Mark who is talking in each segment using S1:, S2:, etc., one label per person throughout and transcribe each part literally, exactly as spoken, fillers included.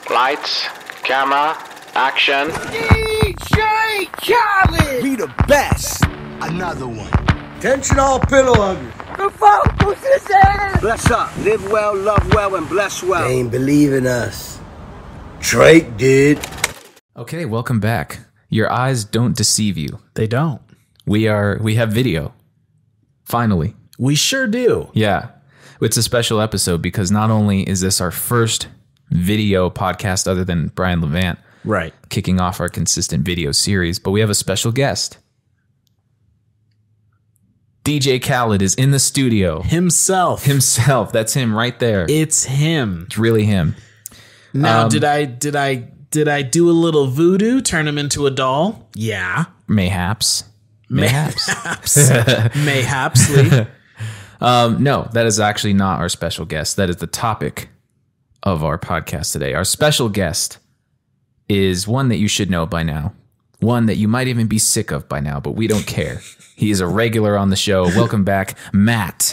S1: Lights, camera, action.
S2: D J Khaled!
S3: Be the best. Another one.
S4: Attention all pillow huggers.
S2: The focus is in!
S3: Bless up. Live well, love well, and bless well.
S4: They ain't believe in us. Drake did.
S5: Okay, welcome back. Your eyes don't deceive you.
S6: They don't.
S5: We are. We have video. Finally.
S6: We sure do.
S5: Yeah. It's a special episode because not only is this our first video podcast other than Brian Levant,
S6: right,
S5: kicking off our consistent video series, but we have a special guest. D J Khaled is in the studio.
S6: Himself.
S5: Himself. That's him right there.
S6: It's him.
S5: It's really him.
S6: Now,
S5: Um,
S6: did I did I did I do a little voodoo, turn him into a doll? Yeah.
S5: Mayhaps. Mayhaps.
S6: Mayhapsly.
S5: um, no, that is actually not our special guest. That is the topic of our podcast today. Our special guest is one that you should know by now. One that you might even be sick of by now, but we don't care. He is a regular on the show. Welcome back, Matt.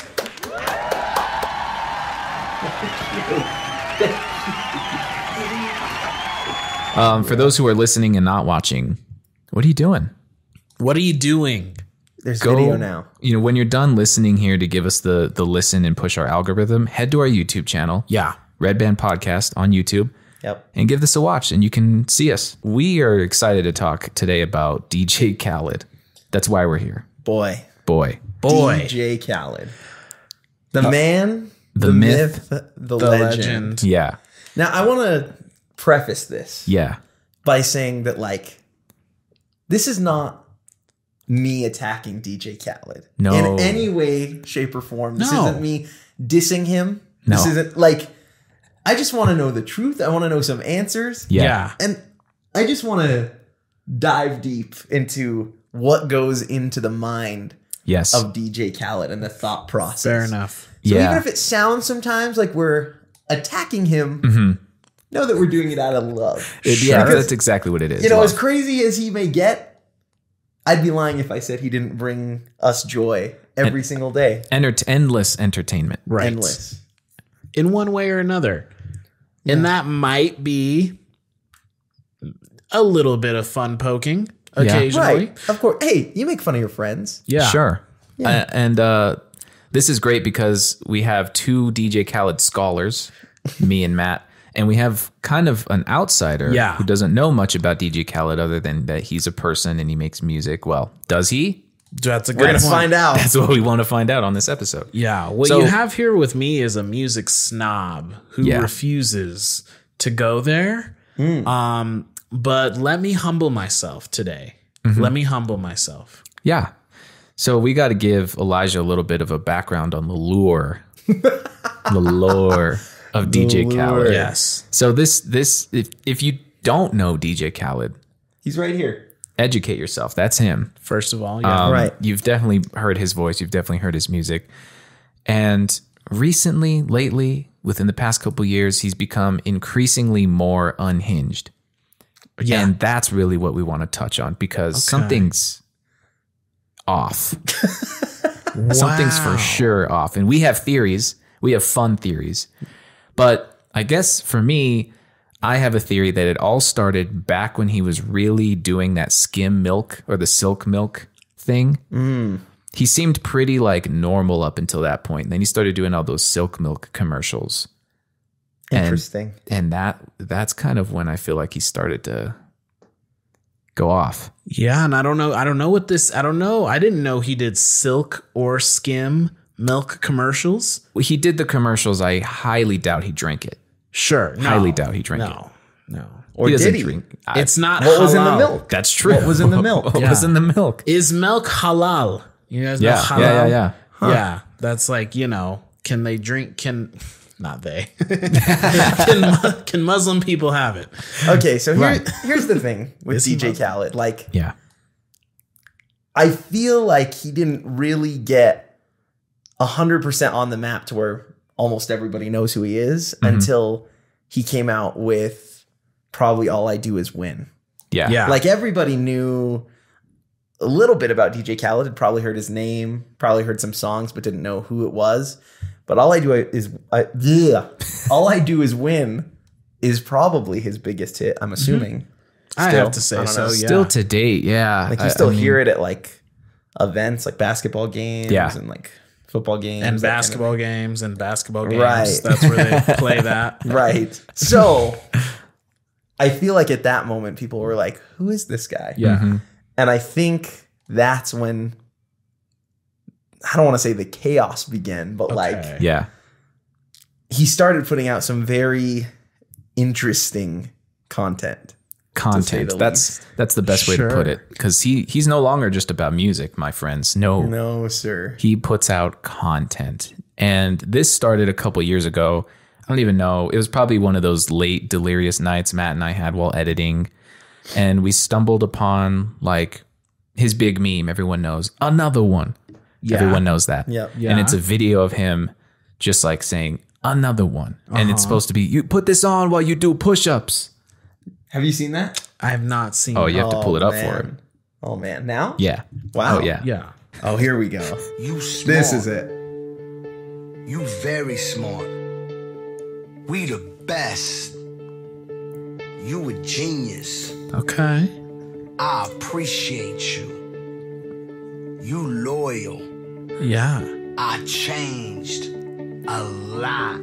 S5: Um, for those who are listening and not watching, what are you doing?
S6: What are you doing?
S7: There's
S5: Go,
S7: video now.
S5: You know, when you're done listening here to give us the the listen and push our algorithm, head to our YouTube channel.
S6: Yeah.
S5: Redband Podcast on YouTube.
S7: Yep.
S5: And give this a watch and you can see us. We are excited to talk today about D J Khaled. That's why we're here.
S7: Boy.
S5: Boy.
S6: Boy.
S7: D J Khaled. The uh, man,
S5: the,
S7: the
S5: myth,
S7: myth, the,
S6: the
S7: legend.
S6: legend.
S5: Yeah.
S7: Now, I want to preface this
S5: Yeah.
S7: by saying that, like, this is not me attacking D J Khaled.
S5: No.
S7: In any way, shape, or form. This
S6: No.
S7: isn't me dissing him.
S5: No.
S7: This isn't, like, I just want to know the truth. I want to know some answers.
S5: Yeah.
S6: Yeah.
S7: And I just want to dive deep into what goes into the mind
S5: Yes.
S7: of D J Khaled and the thought process.
S6: Fair enough.
S7: So
S5: Yeah.
S7: even if it sounds sometimes like we're attacking him,
S5: Mm-hmm.
S7: know that we're doing it out of love.
S5: It- yeah,
S7: Because,
S5: that's exactly what it is.
S7: you know,
S5: Love.
S7: as crazy as he may get, I'd be lying if I said he didn't bring us joy every
S5: And-
S7: single day.
S5: Enter- endless entertainment.
S6: Right.
S7: Endless.
S6: In one way or another. And that might be a little bit of fun poking occasionally.
S7: Right. Of course. Hey, you make fun of your friends.
S6: Yeah.
S5: Sure.
S7: Yeah.
S5: Uh, and uh, this is great because we have two D J Khaled scholars, me and Matt, and we have kind of an outsider
S6: Yeah.
S5: who doesn't know much about D J Khaled other than that he's a person and he makes music. Well, does he?
S6: That's a
S7: We're
S6: good
S7: going to
S6: point.
S7: find out.
S5: That's what we want to find out on this episode.
S6: Yeah. What
S5: So-
S6: you have here with me is a music snob who
S5: Yeah.
S6: refuses to go there. Um, but let me humble myself today.
S5: Mm-hmm.
S6: Let me humble myself.
S5: Yeah. So we got to give Elijah a little bit of a background on the lure, the lore of D J Khaled.
S6: Yes.
S5: So this, this, if, if you don't know D J Khaled,
S7: He's right here.
S5: educate yourself. That's him.
S6: First of all, yeah.
S5: Um,
S7: Right.
S5: You've definitely heard his voice. You've definitely heard his music. And recently, lately, within the past couple of years, he's become increasingly more unhinged.
S6: Yeah.
S5: And that's really what we want to touch on because
S6: Okay.
S5: something's off. Something's for
S6: Wow.
S5: sure off. And we have theories. We have fun theories. But I guess for me, I have a theory that it all started back when he was really doing that skim milk or the silk milk thing.
S7: Mm.
S5: He seemed pretty like normal up until that point. And then he started doing all those silk milk commercials. And-
S7: Interesting.
S5: And that that's kind of when I feel like he started to go off.
S6: Yeah, and I don't know. I don't know what this. I don't know. I didn't know he did silk or skim milk commercials.
S5: He did the commercials. I highly doubt he drank it.
S6: Sure, no,
S5: Highly doubt he drank
S6: no, no.
S7: Or
S5: he doesn't
S7: did he?
S5: drink. I-
S6: It's not.
S7: What was in the
S6: halal.
S7: milk?
S5: That's true.
S7: What was in the milk?
S5: what
S6: Yeah.
S5: was in the milk?
S6: Is milk halal? You guys know
S5: Yeah,
S6: halal?
S5: yeah, yeah, yeah.
S6: Yeah, that's like, you know, can they drink? Can not they? can, can Muslim people have it?
S7: Okay, so here,
S5: Right.
S7: here's the thing with
S6: Is he
S7: D J
S6: Muslim?
S7: Khaled. Like,
S5: Yeah.
S7: I feel like he didn't really get one hundred percent on the map to where almost everybody knows who he is
S5: Mhm.
S7: until he came out with probably All I Do Is Win.
S5: Yeah.
S6: Yeah.
S7: Like, everybody knew a little bit about D J Khaled, had probably heard his name, probably heard some songs, but didn't know who it was. But All I Do Is, I, yeah, All I Do Is Win is probably his biggest hit, I'm assuming.
S6: Mm-hmm. I
S7: Still,
S6: have to say
S7: I don't
S6: so,
S7: know.
S6: yeah.
S5: Still to date, yeah.
S7: Like you
S5: I-
S7: still
S5: I mean,
S7: hear it at like events, like basketball games
S5: Yeah.
S7: and like football games.
S6: and
S7: that kind of-
S6: basketball games and basketball games.
S7: Right.
S6: That's where they play that.
S7: Right. So I feel like at that moment, people were like, who is this guy?
S6: Yeah.
S5: Mhm.
S7: And I think that's when, I don't want to say the chaos began, but like
S6: Okay.
S5: Yeah.
S7: he started putting out some very interesting content.
S5: Content.
S7: the
S5: That's that's the best way to
S6: Sure.
S5: put it. Because he he's no longer just about music, my friends. No.
S7: No, sir.
S5: He puts out content. And this started a couple years ago. I don't even know. It was probably one of those late delirious nights Matt and I had while editing. And we stumbled upon like his big meme. Everyone knows. Another one.
S6: Yeah.
S5: Everyone knows that.
S7: Yep.
S6: Yeah.
S5: And it's a video of him just like saying, another one. And it's supposed to be, you put this on while you do push-ups.
S7: Have you seen that?
S6: I have not seen
S5: Oh, you have to pull it up
S7: man.
S5: for it.
S7: Oh, man. Now?
S5: Yeah.
S7: Wow.
S5: Oh, yeah.
S6: Yeah.
S7: Oh, here we go.
S3: You smart.
S7: This is it.
S3: You very smart. We the best. You a genius.
S6: Okay.
S3: I appreciate you. You loyal.
S6: Yeah.
S3: I changed a lot.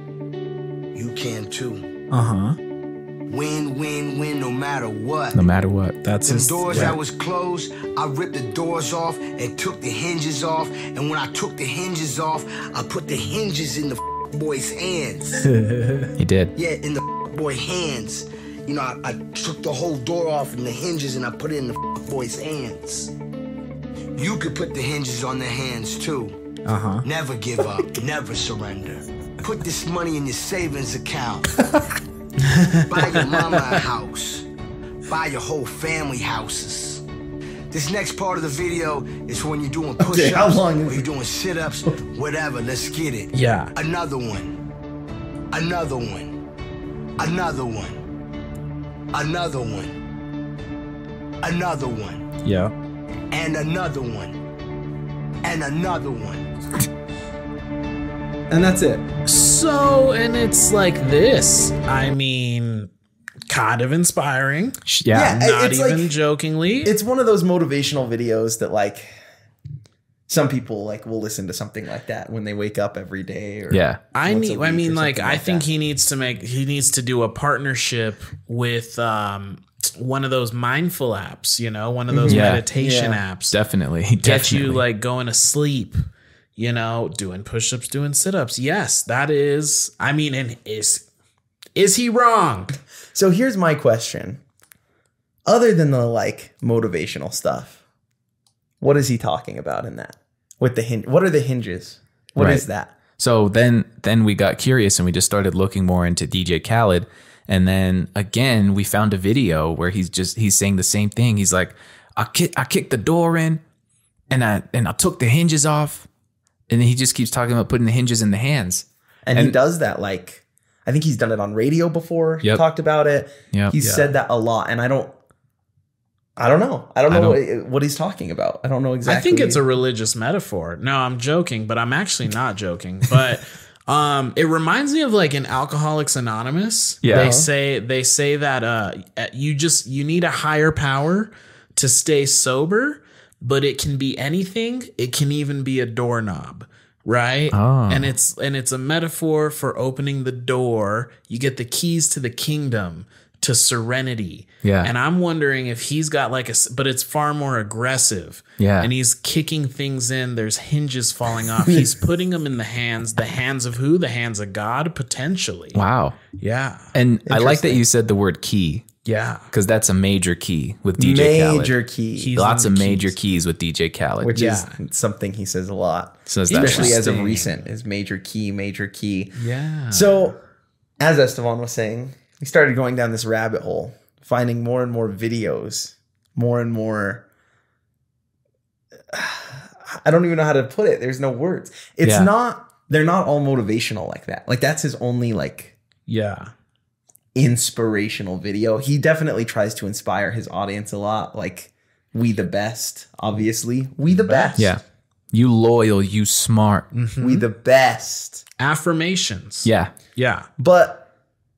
S3: You can too.
S6: Uh-huh.
S3: Win, win, win, no matter what.
S5: No matter what.
S6: That's
S3: Them
S6: his
S3: doors
S6: yeah.
S3: that was closed, I ripped the doors off and took the hinges off. And when I took the hinges off, I put the hinges in the f- boy's hands.
S5: He did.
S3: Yeah, in the f- boy hands. You know, I, I took the whole door off and the hinges and I put it in the f- boy's hands. You could put the hinges on their hands too.
S6: Uh-huh.
S3: Never give up, never surrender. Put this money in your savings account. Buy your mama a house. Buy your whole family houses. This next part of the video is when you're doing push-ups
S7: Okay, how long is
S3: or you're
S7: it?
S3: doing sit-ups, whatever. Let's get it.
S6: Yeah.
S3: Another one. Another one. Another one. Another one. Another one.
S6: Yeah.
S3: And another one. And another one.
S7: And that's it.
S6: So, and it's like this. I mean, kind of inspiring.
S5: Yeah.
S7: Yeah.
S6: Not
S7: it's
S6: even
S7: like-
S6: jokingly.
S7: It's one of those motivational videos that like some people like will listen to something like that when they wake up every day. Or
S5: Yeah.
S6: I
S7: once a
S6: need. I
S7: week
S6: mean,
S7: or
S6: like,
S7: something
S6: I think
S7: that.
S6: he needs to make. He needs to do a partnership with um one of those mindful apps. You know, one of those
S5: Yeah.
S6: meditation
S7: Yeah.
S6: apps.
S5: Definitely.
S6: Get
S5: Definitely.
S6: you like going to sleep. You know, doing push-ups, doing sit-ups. Yes, that is. I mean, and is is he wrong?
S7: So here's my question. Other than the like motivational stuff, what is he talking about in that? With the hin- what are the hinges? What is
S5: Right.
S7: that?
S5: So then then we got curious and we just started looking more into D J Khaled. And then again, we found a video where he's just he's saying the same thing. He's like, I kick I kicked the door in and I and I took the hinges off. And then he just keeps talking about putting the hinges in the hands.
S7: And, he
S5: And-
S7: does that like I think he's done it on radio before. He
S5: Yep.
S7: talked about it.
S5: Yep.
S7: He's
S5: Yeah.
S7: said that a lot, and I don't I don't know. I don't
S5: I
S7: know
S5: don't-
S7: what, what he's talking about. I don't know exactly.
S6: I think it's a religious metaphor. No, I'm joking, but I'm actually not joking. But um, it reminds me of like in Alcoholics Anonymous.
S5: Yeah.
S6: They say they say that uh, you just you need a higher power to stay sober, but it can be anything. It can even be a doorknob. Right.
S5: Oh.
S6: And it's and it's a metaphor for opening the door. You get the keys to the kingdom, to serenity.
S5: Yeah.
S6: And I'm wondering if he's got like a, s- but it's far more aggressive.
S5: Yeah.
S6: And he's kicking things in. There's hinges falling off. He's putting them in the hands, the hands of who? The hands of God, potentially.
S5: Wow.
S6: Yeah.
S5: And I like that
S7: Interesting.
S5: you said the word key
S6: Yeah.
S5: because that's a major key with D J Khaled.
S7: major key,
S6: He's
S5: Lots
S6: on
S5: of
S6: the
S5: major
S6: keys.
S5: keys with D J Khaled.
S7: which
S6: Yeah.
S7: is something he says a lot,
S5: Says that
S7: especially as of
S6: Interesting.
S7: recent. Is major key, major key.
S6: Yeah.
S7: So, as Estevan was saying, we started going down this rabbit hole, finding more and more videos, more and more. I don't even know how to put it. There's no words. It's
S5: Yeah.
S7: not. They're not all motivational like that. Like that's his only like
S6: yeah.
S7: inspirational video. He definitely tries to inspire his audience a lot. Like we the best, obviously. We the best.
S5: Yeah. You loyal, you smart.
S7: We the best.
S6: Affirmations.
S5: Yeah.
S6: Yeah.
S7: But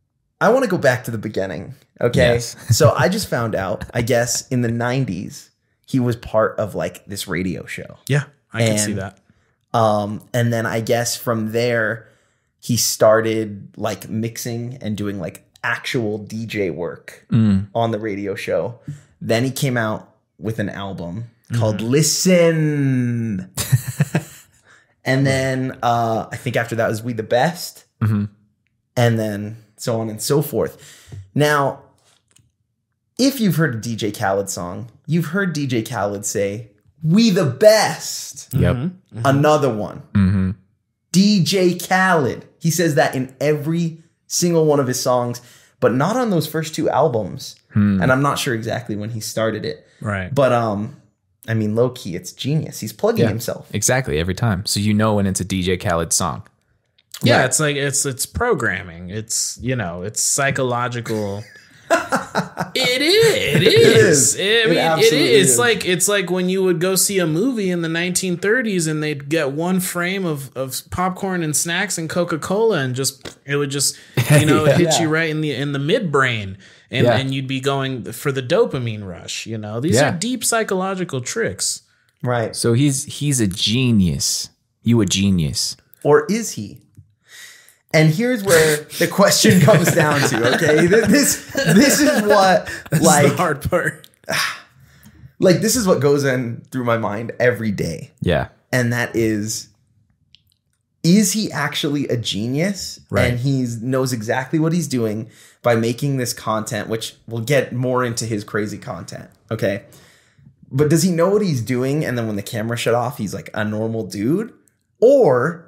S7: I want to go back to the beginning. Okay.
S5: Yes.
S7: So I just found out, I guess, in the nineties, he was part of like this radio show.
S6: Yeah, I can
S7: And-
S6: see that.
S7: Um, and then I guess from there, he started like mixing and doing like actual D J work
S5: Mm.
S7: on the radio show. Then he came out with an album called Listen. And then uh, I think after that was We the Best.
S5: Mhm.
S7: And then so on and so forth. Now, if you've heard a D J Khaled song, you've heard D J Khaled say, "We the best."
S5: Yep.
S7: Another one.
S5: Mm-hmm.
S7: D J Khaled. He says that in every single one of his songs, but not on those first two albums.
S5: Hmm.
S7: And I'm not sure exactly when he started it.
S6: Right.
S7: But um, I mean, low key, it's genius. He's plugging
S5: Yeah.
S7: himself.
S5: Exactly. Every time. So you know when it's a D J Khaled song.
S6: Yeah,
S7: Right.
S6: it's like it's it's programming. It's you know, it's psychological. It is. It is.
S7: is.
S6: I
S7: It
S6: mean, it
S7: absolutely
S6: is. It's
S7: is.
S6: like it's like when you would go see a movie in the nineteen thirties and they'd get one frame of, of popcorn and snacks and Coca-Cola and just it would just you know
S5: Yeah.
S6: hit
S7: Yeah.
S6: you right in the in the midbrain and
S5: Yeah.
S6: and you'd be going for the dopamine rush. You know, these
S5: Yeah.
S6: are deep psychological tricks.
S7: Right.
S5: So he's he's a genius. You a genius.
S7: Or is he? And here's where the question comes down to, okay? This this is what
S6: That's
S7: like
S6: the hard part.
S7: like this is what goes in through my mind every day.
S5: Yeah.
S7: And that is, is he actually a genius?
S6: Right.
S7: And he knows exactly what he's doing by making this content, which we'll get more into his crazy content. Okay. But does he know what he's doing? And then when the camera shut off, he's like a normal dude? Or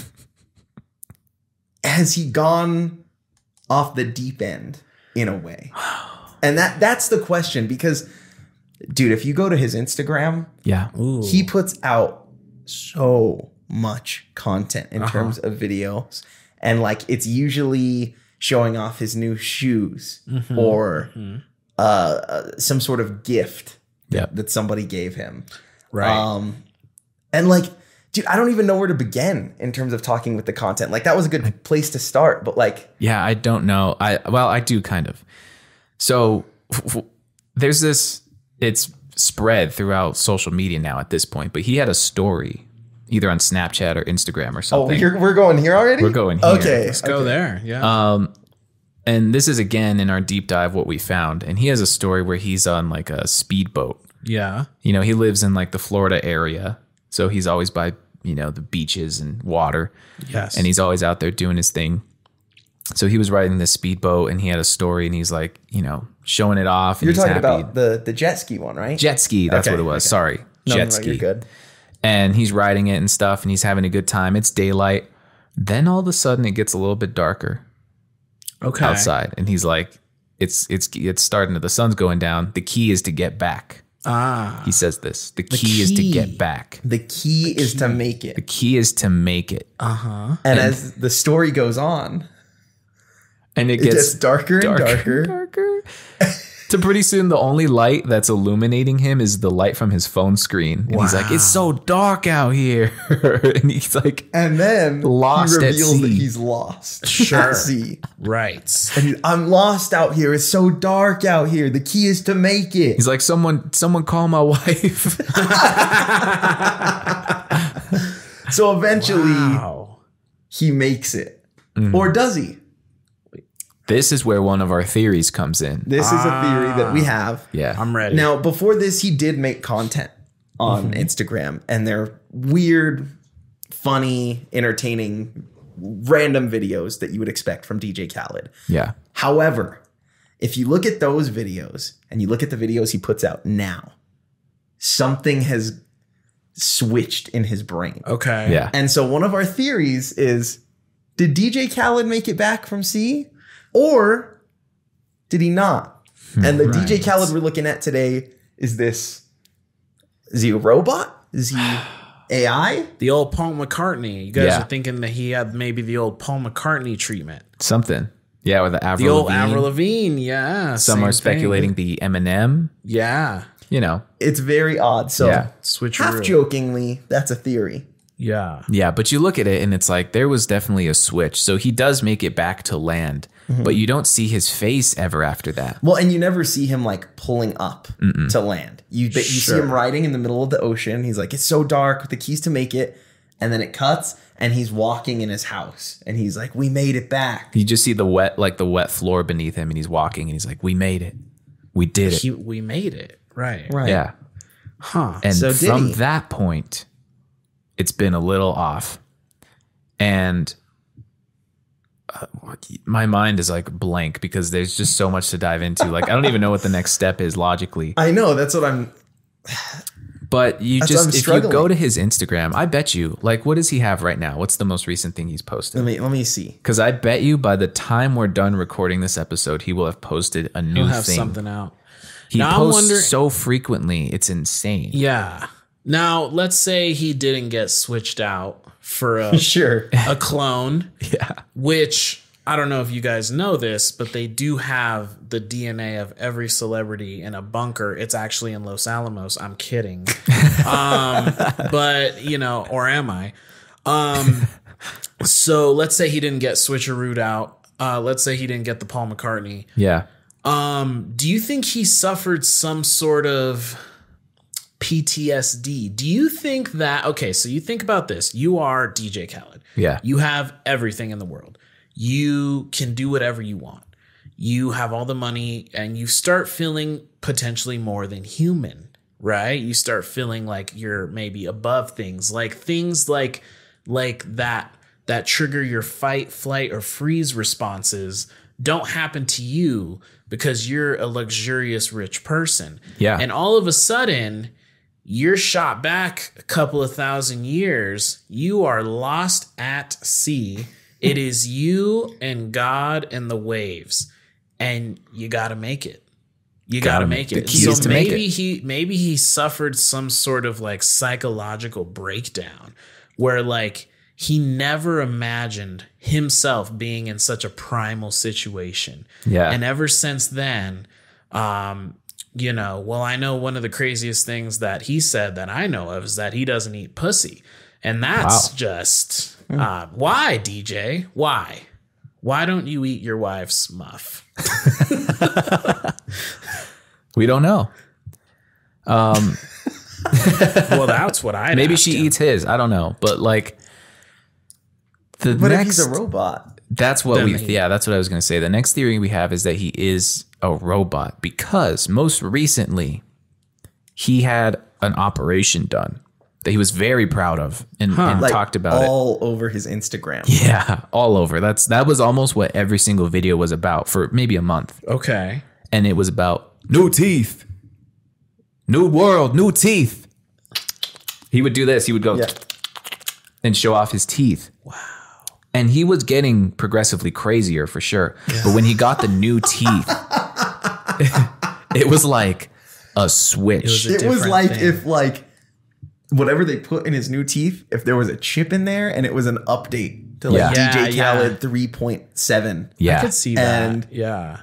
S7: has he gone off the deep end in a way? And that that's the question, because dude, if you go to his Instagram,
S5: Yeah.
S7: he puts out so much content in terms of videos, and like it's usually showing off his new shoes or Uh, uh, some sort of gift
S5: Yep.
S7: that somebody gave him.
S6: Right.
S7: Um, and like, dude, I don't even know where to begin in terms of talking with the content. Like that was a good place to start, but like,
S5: Yeah, I don't know. I well, I do kind of. So there's this. It's spread throughout social media now at this point. But he had a story, either on Snapchat or Instagram or
S7: oh,
S5: something.
S7: you're, we're going here already?
S5: We're going here.
S7: Okay.
S6: Let's go there. Yeah.
S5: Um, and this is again in our deep dive what we found. And he has a story where he's on like a speedboat.
S6: yeah.
S5: You know, he lives in like the Florida area, so he's always by you know the beaches and water.
S6: Yes.
S5: And he's always out there doing his thing. So he was riding this speedboat and he had a story and he's like, you know, showing it off. And
S7: You're
S5: he's
S7: talking
S5: happy.
S7: about the, the jet ski one, right?
S5: Jet ski. That's
S7: Okay,
S5: what it was.
S7: okay.
S5: Sorry.
S7: No,
S5: jet
S7: no, no,
S5: ski.
S7: you're good.
S5: And he's riding it and stuff and he's having a good time. It's daylight. Then all of a sudden it gets a little bit darker
S6: okay.
S5: outside. And he's like, it's, it's, it's starting to, the sun's going down. The key is to get back.
S6: Ah.
S5: He says this. The key, is to
S6: key.
S5: get back.
S7: The key is to make
S5: The
S7: it.
S5: key is to make it.
S6: Uh-huh.
S7: And as the story goes on,
S5: And it
S7: it
S5: gets
S7: gets darker and
S5: darker,
S7: darker.
S5: and darker. To pretty soon, the only light that's illuminating him is the light from his phone screen. And he's like, it's so dark out here. And he's like,
S7: And then
S5: Lost
S7: he
S5: at
S7: reveals that
S5: sea.
S7: he's lost.
S6: Sure.
S7: At sea.
S6: Right.
S7: And he's, I'm lost out here. It's so dark out here. The key is to make it.
S5: he's like, someone, someone call my wife.
S7: So eventually
S6: Wow.
S7: he makes it.
S5: Mm-hmm.
S7: Or does he?
S5: This is where one of our theories comes in.
S7: This is a theory that we have.
S5: Yeah.
S6: I'm ready.
S7: Now, before this, he did make content on Instagram, and they're weird, funny, entertaining, random videos that you would expect from D J Khaled.
S5: Yeah.
S7: However, if you look at those videos and you look at the videos he puts out now, something has switched in his brain.
S6: Okay.
S5: Yeah.
S7: And so one of our theories is, did D J Khaled make it back from sea, or did he not? And the D J Khaled we're looking at today is this, is he a robot? Is he A I?
S6: The old Paul McCartney. You guys
S5: Yeah.
S6: are thinking that he had maybe the old Paul McCartney treatment.
S5: Something. Yeah. With the Avril
S6: The old
S5: Lavigne.
S6: Avril Lavigne. Yeah.
S5: Some
S6: same
S5: are
S6: thing.
S5: speculating the Eminem.
S6: Yeah.
S5: You know.
S7: It's very odd. So
S5: Yeah.
S6: Switcheroo.
S7: half jokingly, that's a theory.
S6: Yeah.
S5: Yeah, but you look at it and it's like there was definitely a switch. So he does make it back to land,
S7: Mm-hmm.
S5: but you don't see his face ever after that.
S7: Well, and you never see him like pulling up Mm-mm. to land. You but you sure. see him riding in the middle of the ocean. He's like, it's so dark with the keys to make it. And then it cuts and he's walking in his house and he's like, we made it back.
S5: You just see the wet, like the wet floor beneath him and he's walking and he's like, we made it. We did it.
S6: He, we made it. Right.
S7: Right.
S5: Yeah.
S6: Huh.
S5: And
S7: so
S5: from
S7: he?
S5: that point, it's been a little off. And uh, my mind is like blank because there's just so much to dive into. Like, I don't even know what the next step is logically.
S7: I know. That's what I'm...
S5: But you
S7: That's
S5: just, if
S7: struggling.
S5: you go to his Instagram, I bet you, like, what does he have right now? What's the most recent thing he's posted?
S7: Let me let me see.
S5: Because I bet you by the time we're done recording this episode, he will have posted a new
S6: He'll have
S5: thing.
S6: something out.
S5: He
S6: Now,
S5: posts
S6: I wonder-
S5: so frequently, it's insane.
S6: Yeah. Now, let's say he didn't get switched out for a,
S7: Sure.
S6: a clone,
S5: Yeah.
S6: which I don't know if you guys know this, but they do have the D N A of every celebrity in a bunker. It's actually in Los Alamos. I'm kidding. um, but, you know, or am I? Um, so let's say he didn't get switcherooed out. Uh, let's say he didn't get the Paul McCartney.
S5: Yeah.
S6: Um, do you think he suffered some sort of P T S D? Do you think that, okay, so you think about this. You are D J Khaled.
S5: Yeah.
S6: You have everything in the world. You can do whatever you want. You have all the money and you start feeling potentially more than human, right? You start feeling like you're maybe above things, like things like, like that, that trigger your fight, flight, or freeze responses don't happen to you because you're a luxurious rich person.
S5: Yeah.
S6: And all of a sudden, you're shot back a couple of thousand years. You are lost at sea. It is you and God and the waves, and you got to make it. You got to make it.
S5: key
S6: So
S5: is to make
S6: maybe
S5: it.
S6: he maybe he suffered some sort of like psychological breakdown where like he never imagined himself being in such a primal situation.
S5: Yeah.
S6: And ever since then, um, you know, well, I know one of the craziest things that he said that I know of is that he doesn't eat pussy. And that's
S5: Wow.
S6: just, uh, why, D J? Why? Why don't you eat your wife's muff?
S5: We don't know. Um,
S6: Well, that's what I
S5: maybe she eats his. I don't know. But like the
S7: But if
S5: next,
S7: he's a robot,
S5: that's what
S6: Then
S5: we,
S6: he-
S5: yeah, that's what I was going to say. The next theory we have is that he is a robot because most recently he had an operation done that he was very proud of and, and
S7: like
S5: talked about it.
S7: all over his Instagram.
S5: Yeah, all over. That's that was almost what every single video was about for maybe a month.
S6: Okay.
S5: And it was about new teeth, new world, new teeth. He would do this. He would go
S7: Yeah.
S5: and show off his teeth. Wow. And he was getting progressively crazier for sure. But when he got the new teeth, it was like a switch.
S6: It was a-
S7: It was
S6: different
S7: like
S6: thing.
S7: if like whatever they put in his new teeth, if there was a chip in there and it was an update to like
S5: Yeah.
S7: D J
S6: Yeah, yeah.
S7: Khaled three point seven.
S5: yeah.
S6: I could see that.
S7: And-
S6: yeah.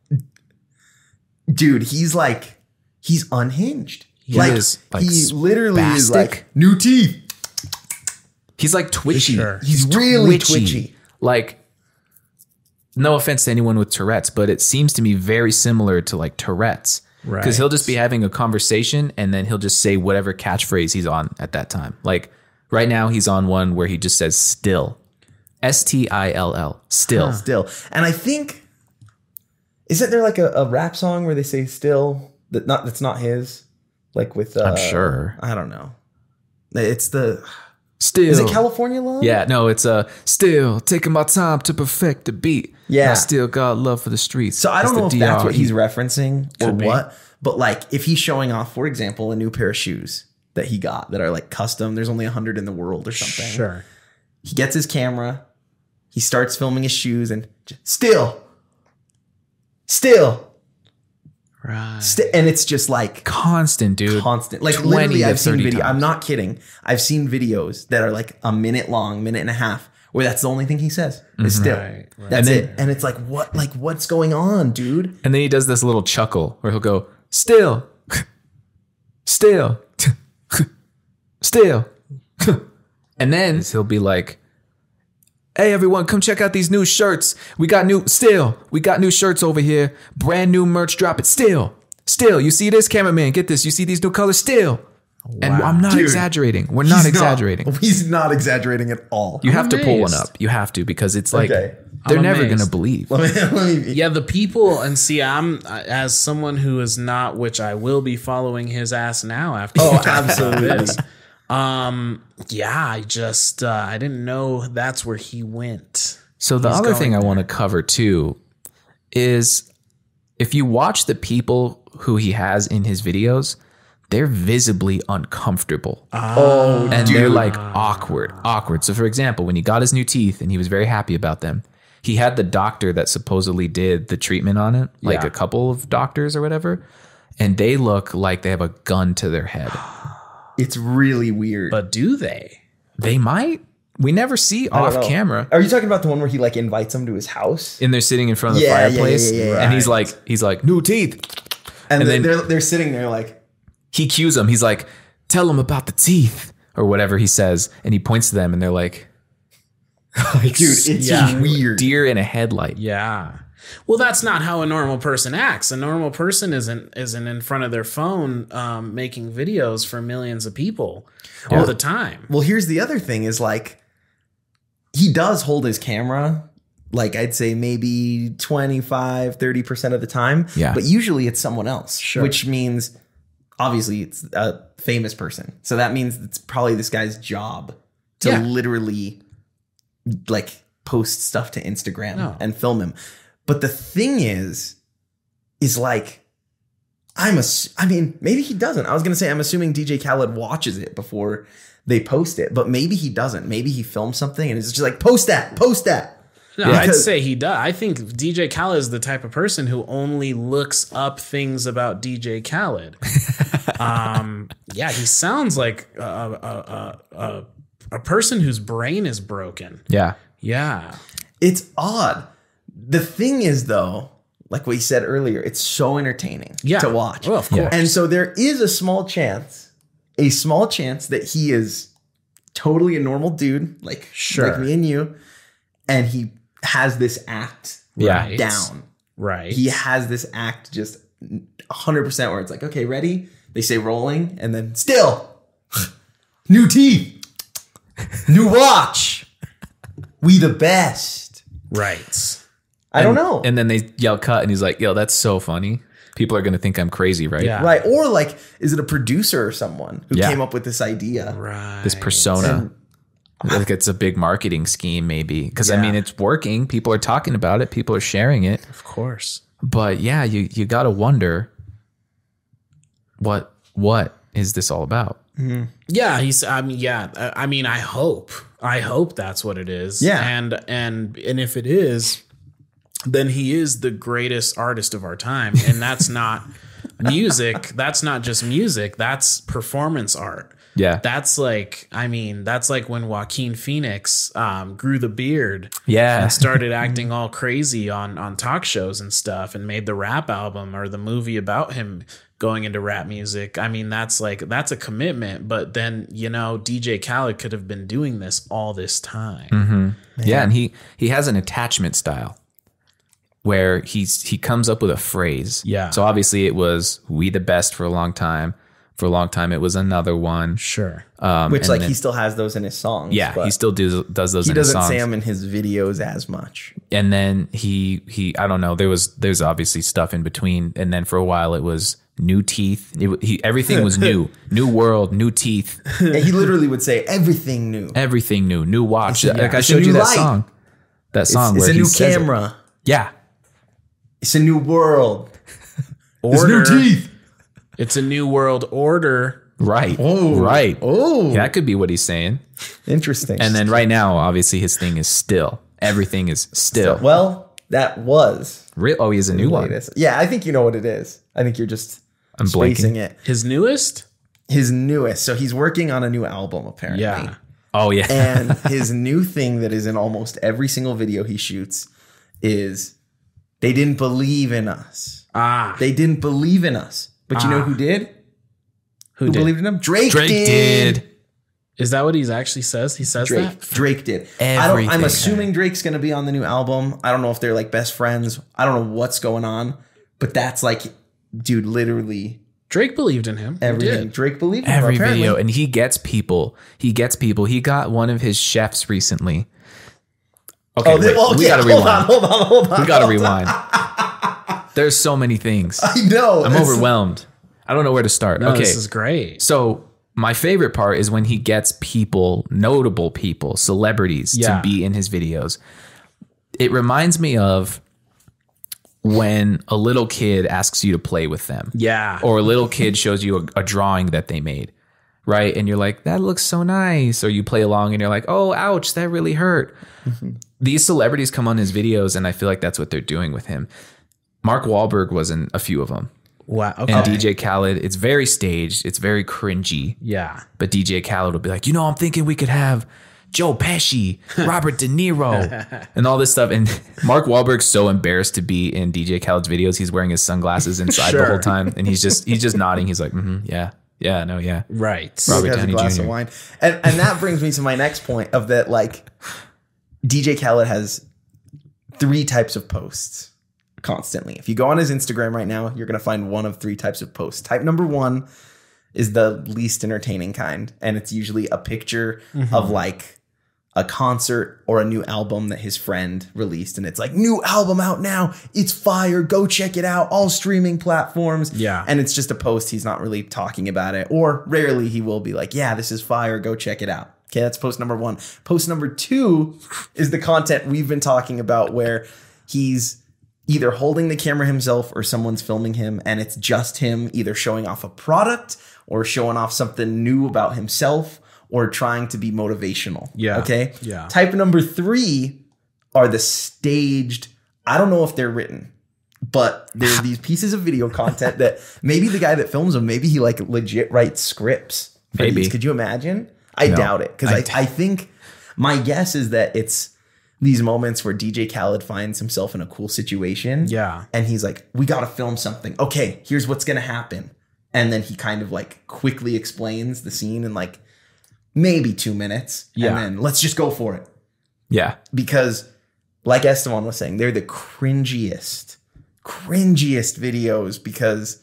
S7: Dude, he's like he's unhinged.
S5: He
S7: like,
S5: is, like,
S7: he literally is
S5: spastic.
S7: like new teeth.
S5: He's like twitchy.
S6: Sure.
S7: He's really twitchy.
S5: Like, no offense to anyone with Tourette's, but it seems to me very similar to like Tourette's.
S6: Right.
S5: Because he'll just be having a conversation and then he'll just say whatever catchphrase he's on at that time. Like right now he's on one where he just says still. S T I L L. Still.
S7: Still. And I think isn't there like a, a rap song where they say still that not that's not his? Like with uh,
S5: I'm sure.
S7: I don't know. It's the
S5: Still.
S7: is it California Love?
S5: Yeah, no, it's uh, still taking my time to perfect the beat.
S7: Yeah.
S5: I still got love for the streets.
S7: So I don't
S5: It's
S7: know if
S5: the
S7: that's
S5: D R E.
S7: what he's referencing or
S6: Could be.
S7: what, but like if he's showing off, for example, a new pair of shoes that he got that are like custom, there's only a hundred in the world or something.
S6: Sure.
S7: He gets his camera, he starts filming his shoes, and j- still, still,
S6: Right.
S7: sti- and it's just like
S5: constant, dude.
S7: constant. Like
S5: twenty
S7: literally,
S5: to
S7: I've seen
S5: thirty
S7: video.
S5: times.
S7: I'm not kidding. I've seen videos that are like a minute long, minute and a half, where that's the only thing he says is still.
S6: Right, right.
S7: That's
S5: And then-
S7: it. And it's like, what? Like, what's going on, dude?
S5: And then he does this little chuckle where he'll go, still, still, still. And then he'll be like, Hey everyone, come check out these new shirts. We got new, still, we got new shirts over here. Brand new merch dropping, still. Still, you see this, cameraman, get this. You see these new colors, still. Wow. And I'm not Dude, exaggerating. We're not exaggerating.
S7: Not, he's not exaggerating at all.
S5: You
S6: I'm
S5: have
S6: amazed.
S5: to pull one up. You have to, because it's like,
S7: okay.
S5: they're
S6: I'm
S5: never
S6: amazed.
S5: going to believe.
S7: Let me, let me,
S6: Yeah, the people, and see, I'm, as someone who is not, which I will be following his ass now after.
S7: Oh, absolutely.
S6: This. Um, yeah, I just, uh, I didn't know that's where he went.
S5: So the
S6: He's
S5: other thing I
S6: there.
S5: want to cover too is if you watch the people who he has in his videos, they're visibly uncomfortable.
S7: oh,
S5: and
S7: dude.
S5: they're like awkward, awkward. So for example, when he got his new teeth and he was very happy about them, he had the doctor that supposedly did the treatment on it, like
S6: Yeah.
S5: a couple of doctors or whatever, and they look like they have a gun to their head.
S7: It's really weird.
S6: But do they?
S5: They might. We never see
S7: I don't
S5: off
S7: know.
S5: camera.
S7: Are you talking about the one where he like invites them to his house?
S5: And they're sitting in front of the
S7: Yeah, yeah,
S5: fireplace,
S7: yeah, yeah, yeah.
S5: and he's
S7: Right.
S5: like, he's like, new teeth.
S7: And,
S5: And
S7: then
S5: then-
S7: they're they're sitting there like,
S5: He cues them. He's like, tell them about the teeth or whatever he says. And he points to them and they're like,
S7: dude, it's
S6: Yeah.
S7: weird.
S5: deer in a headlight.
S6: Yeah. Well, that's not how a normal person acts. A normal person isn't isn't in front of their phone um, making videos for millions of people all the time.
S7: Well, here's the other thing is like, he does hold his camera, like I'd say maybe twenty-five, thirty percent of the time.
S5: Yeah.
S7: But usually it's someone else,
S6: Sure.
S7: which means obviously it's a famous person. So that means it's probably this guy's job to
S6: Yeah.
S7: literally like post stuff to Instagram
S6: No.
S7: and film him. But the thing is, is like, I'm a, I mean, maybe he doesn't. I was going to say, I'm assuming D J Khaled watches it before they post it, but maybe he doesn't. Maybe he films something and it's just like, post that, post that.
S6: No,
S7: Yeah.
S6: I'd
S7: Because-
S6: say he does. I think D J Khaled is the type of person who only looks up things about D J Khaled. um, yeah, he sounds like a, a, a, a, a person whose brain is broken.
S5: Yeah.
S6: Yeah.
S7: It's odd. The thing is, though, like what you said earlier, it's so entertaining
S6: Yeah.
S7: to watch.
S6: Well, of course.
S7: And so there is a small chance, a small chance that he is totally a norble dude, like,
S6: Sure.
S7: like me and you, and he has this act
S5: Yeah.
S6: Right.
S7: down.
S6: Right.
S7: He has this act just one hundred percent where it's like, okay, ready? They say rolling, and then still, new teeth, new watch, we the best.
S6: Right.
S7: I don't
S5: And-
S7: know.
S5: And then they yell cut and he's like, yo, that's so funny. People are going to think I'm crazy, right?
S6: Yeah.
S7: Right. Or like, is it a producer or someone who
S5: Yeah.
S7: came up with this idea?
S6: Right.
S5: This persona. Like it's a big marketing scheme, maybe. Because I
S7: Yeah.
S5: mean, it's working. People are talking about it. People are sharing it.
S6: Of course.
S5: But yeah, you you got to wonder what what is this all about?
S6: Yeah, he's. I mean, yeah. I I mean, I hope. I hope that's what it is.
S7: Yeah.
S6: And and and if it is, then he is the greatest artist of our time, and that's not music. That's not just music. That's performance art.
S5: Yeah.
S6: That's like. I mean, that's like when Joaquin Phoenix um, grew the beard.
S5: Yeah.
S6: And started acting all crazy on on talk shows and stuff, and made the rap album or the movie about him going into rap music. I mean, that's like that's a commitment. But then, you know, D J Khaled could have been doing this all this time.
S5: Mm-hmm. Yeah, and he he has an attachment style where he's he comes up with a phrase.
S6: Yeah.
S5: So obviously it was "we the best" for a long time. For a long time it was another one.
S6: Sure.
S5: Um,
S7: Which
S5: and
S7: like
S5: then-
S7: he still has those in his songs.
S5: yeah,
S7: but
S5: he still does does those
S7: he
S5: in his
S7: doesn't
S5: songs.
S7: say them in his videos as much.
S5: And then he he I don't know. There was there's obviously stuff in between. And then for a while it was new teeth. It, he everything was new, new world, new teeth,
S7: Yeah, he literally would say everything new.
S5: everything new, new watch.
S7: It's a-
S5: like I
S7: it's a
S5: showed you
S7: new
S5: that
S7: light.
S5: song, that
S7: It's,
S5: song.
S7: it's
S5: where
S7: a
S5: he
S7: new
S5: says it.
S7: camera.
S5: Yeah,
S7: It's a new world.
S6: Order.
S7: It's new teeth.
S6: It's a new world order.
S5: right,
S7: Oh.
S5: right.
S7: Oh,
S5: Yeah, that could be what he's saying.
S7: interesting.
S5: And then right now, obviously, his thing is still. Everything is still.
S7: well, that was
S5: Re- oh, he has a new one.
S7: latest. Yeah, I think you know what it is. I think you're just
S5: I'm
S7: spacing
S5: blanking.
S7: it.
S6: His newest?
S7: His newest. So he's working on a new album apparently.
S6: Yeah.
S5: Oh yeah.
S7: And his new thing that is in almost every single video he shoots is they didn't believe in us.
S6: Ah.
S7: They didn't believe in us. But you know
S6: Ah.
S7: who did?
S6: Who,
S7: Who
S6: did?
S7: believed in him? Drake,
S5: Drake
S7: did.
S5: did.
S6: Is that what he actually says? He says
S7: Drake.
S6: that?
S7: Drake did. I don't, I'm
S5: Everything.
S7: assuming Drake's going to be on the new album. I don't know if they're like best friends. I don't know what's going on, but that's like, dude, literally
S6: Drake believed in him. He
S7: everything.
S6: did.
S7: Drake believed in him,
S5: Every
S7: apparently.
S5: video, and he gets people. He gets people. He got one of his chefs recently. Okay,
S7: Oh, they,
S5: wait,
S7: okay,
S5: we gotta
S7: hold
S5: rewind.
S7: on, hold on, hold on.
S5: We gotta
S7: hold on.
S5: rewind. There's so many things.
S7: I know.
S5: I'm
S7: It's-
S5: overwhelmed. I don't know where to start.
S6: No,
S5: okay,
S6: this is great.
S5: so my favorite part is when he gets people, notable people, celebrities
S6: Yeah.
S5: to be in his videos. It reminds me of when a little kid asks you to play with them.
S6: Yeah.
S5: Or a little kid shows you a, a drawing that they made, right? And you're like, that looks so nice. Or you play along and you're like, oh, ouch, that really hurt. These celebrities come on his videos, and I feel like that's what they're doing with him. Mark Wahlberg was in a few of them.
S6: Wow. Okay.
S5: And D J Khaled, it's very staged. It's very cringy.
S6: Yeah.
S5: But D J Khaled will be like, you know, I'm thinking we could have Joe Pesci, Robert De Niro, and all this stuff. And Mark Wahlberg's so embarrassed to be in D J Khaled's videos. He's wearing his sunglasses inside the
S6: Sure.
S5: whole time, and he's just he's just nodding. He's like, mm-hmm, yeah, yeah, no, yeah.
S6: Right.
S5: Robert
S7: He has
S5: Downey
S7: a glass
S5: Junior
S7: of wine. And, and that brings me to my next point of that, like, D J Khaled has three types of posts constantly. If you go on his Instagram right now, you're going to find one of three types of posts. Type number one is the least entertaining kind. And it's usually a picture
S6: Mm-hmm.
S7: of like a concert or a new album that his friend released. And it's like, new album out now. It's fire. Go check it out. All streaming platforms.
S6: Yeah.
S7: And it's just a post. He's not really talking about it. Or rarely he will be like, yeah, this is fire. Go check it out. Okay, that's post number one. Post number two is the content we've been talking about where he's either holding the camera himself or someone's filming him, and it's just him either showing off a product or showing off something new about himself or trying to be motivational.
S6: Yeah.
S7: Okay?
S6: Yeah.
S7: Type number three are the staged, I don't know if they're written, but there are these pieces of video content that maybe the guy that films them, maybe he like legit writes scripts for
S5: Maybe.
S7: these. Could you imagine? I
S5: No.
S7: doubt it. Because
S5: I
S7: I,
S5: d-
S7: I think my guess is that it's these moments where D J Khaled finds himself in a cool situation.
S6: Yeah.
S7: And he's like, we got to film something. Okay, here's what's going to happen. And then he kind of like quickly explains the scene in like maybe two minutes.
S6: Yeah.
S7: And then let's just go for it.
S5: Yeah.
S7: Because like Estevan was saying, they're the cringiest, cringiest videos because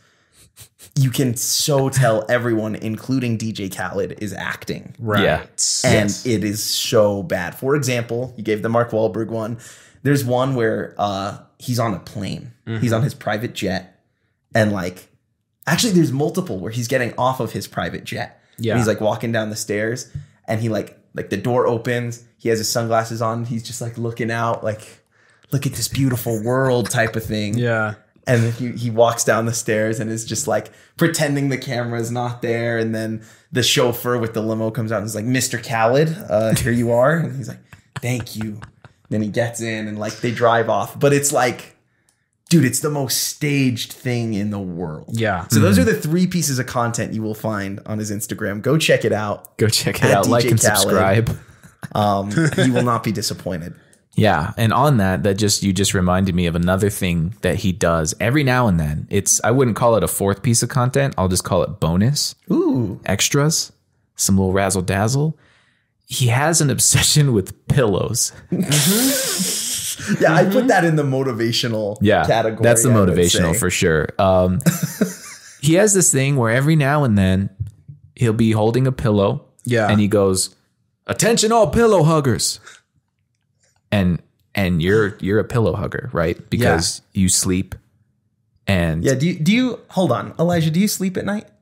S7: you can so tell everyone, including D J Khaled, is acting.
S6: Right.
S5: Yeah.
S7: And
S5: Yes.
S7: it is so bad. For example, you gave the Mark Wahlberg one. There's one where uh, he's on a plane. He's on his private jet. And like, actually, there's multiple where he's getting off of his private jet.
S6: Yeah.
S7: And he's like walking down the stairs and he like, like the door opens. He has his sunglasses on. He's just like looking out like, look at this beautiful world type of thing.
S6: Yeah.
S7: And then he, he walks down the stairs and is just like pretending the camera's not there. And then the chauffeur with the limo comes out and is like, Mister Khaled, uh, here you are. And he's like, thank you. Then he gets in and like they drive off. But it's like, dude, it's the most staged thing in the world.
S6: Yeah.
S7: So those are the three pieces of content you will find on his Instagram. Go check it out.
S5: Go check it
S7: At
S5: out.
S7: D J
S5: Like and
S7: Khaled.
S5: subscribe.
S7: Um, you will not be disappointed.
S5: Yeah, and on that, that just you just reminded me of another thing that he does every now and then. It's I wouldn't call it a fourth piece of content. I'll just call it bonus,
S7: Ooh.
S5: extras, some little razzle dazzle. He has an obsession with pillows.
S7: Yeah, I put that in the motivational
S5: Yeah,
S7: category.
S5: that's the
S7: I would
S5: motivational
S7: say.
S5: for sure. Um, he has this thing where every now and then he'll be holding a pillow,
S6: Yeah.
S5: and he goes, "Attention, all pillow huggers!" And and you're you're a pillow hugger, right? Because you sleep, and
S7: Yeah, do you, do you, hold on, Elijah, do you sleep at night?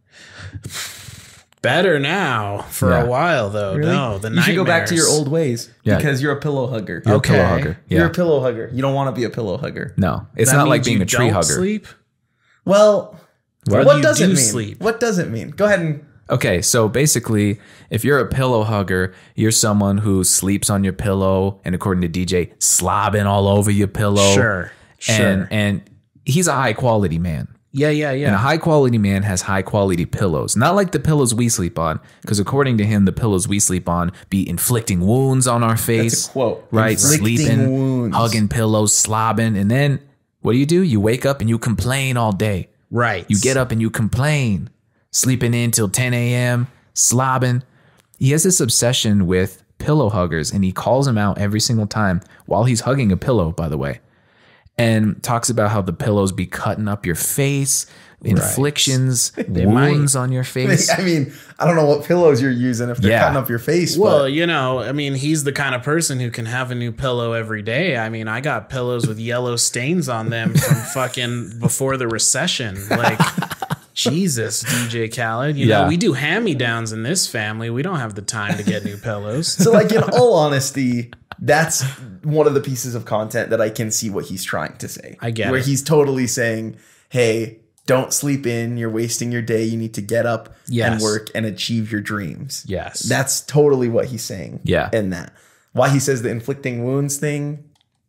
S6: Better now for
S5: Yeah.
S6: a while though. No, the
S7: You should go back to your
S6: nightmares.
S7: old ways
S5: Yeah.
S7: because you're a pillow hugger.
S5: you're
S6: Okay.
S5: a pillow hugger. Yeah,
S7: You're a pillow hugger. You don't want to be a pillow hugger.
S5: no, it's
S6: That
S5: not like
S6: means
S5: being
S6: you
S5: a tree
S6: don't
S5: hugger.
S6: Sleep?
S7: Well,
S6: Or
S7: what
S6: you
S7: does it
S6: do
S7: mean?
S6: sleep?
S7: What does it mean? Go ahead and
S5: Okay, so basically, if you're a pillow hugger, you're someone who sleeps on your pillow, and according to D J, slobbing all over your pillow.
S6: Sure. Sure.
S5: And and he's a high quality man.
S6: yeah, yeah, yeah.
S5: And a high quality man has high quality pillows. Not like the pillows we sleep on, because according to him, the pillows we sleep on be inflicting wounds on our face.
S7: That's a quote.
S5: Right?
S7: Inflicting
S5: Sleeping,
S7: wounds.
S5: hugging pillows, slobbing. And then what do you do? You wake up and you complain all day.
S6: right.
S5: You get up and you complain. Sleeping in till ten a.m., slobbing. he has this obsession with pillow huggers, and he calls them out every single time while he's hugging a pillow, by the way, and talks about how the pillows be cutting up your face, inflictions, wounds on your face.
S7: I mean, I don't know what pillows you're using if they're
S5: Yeah.
S7: cutting up your face.
S6: Well,
S7: but
S6: you know, I mean, he's the kind of person who can have a new pillow every day. I mean, I got pillows with yellow stains on them from fucking before the recession. Like, Jesus, D J Khaled. You
S5: Yeah.
S6: know, we do hand-me-downs in this family. We don't have the time to get new pillows.
S7: so, like, in all honesty, that's one of the pieces of content that I can see what he's trying to say.
S6: I get
S7: Where
S6: it.
S7: he's totally saying, hey, don't sleep in. You're wasting your day. You need to get up
S6: Yes.
S7: and work and achieve your dreams.
S6: Yes.
S7: That's totally what he's saying.
S5: Yeah.
S7: In that. Why he says the inflicting wounds thing.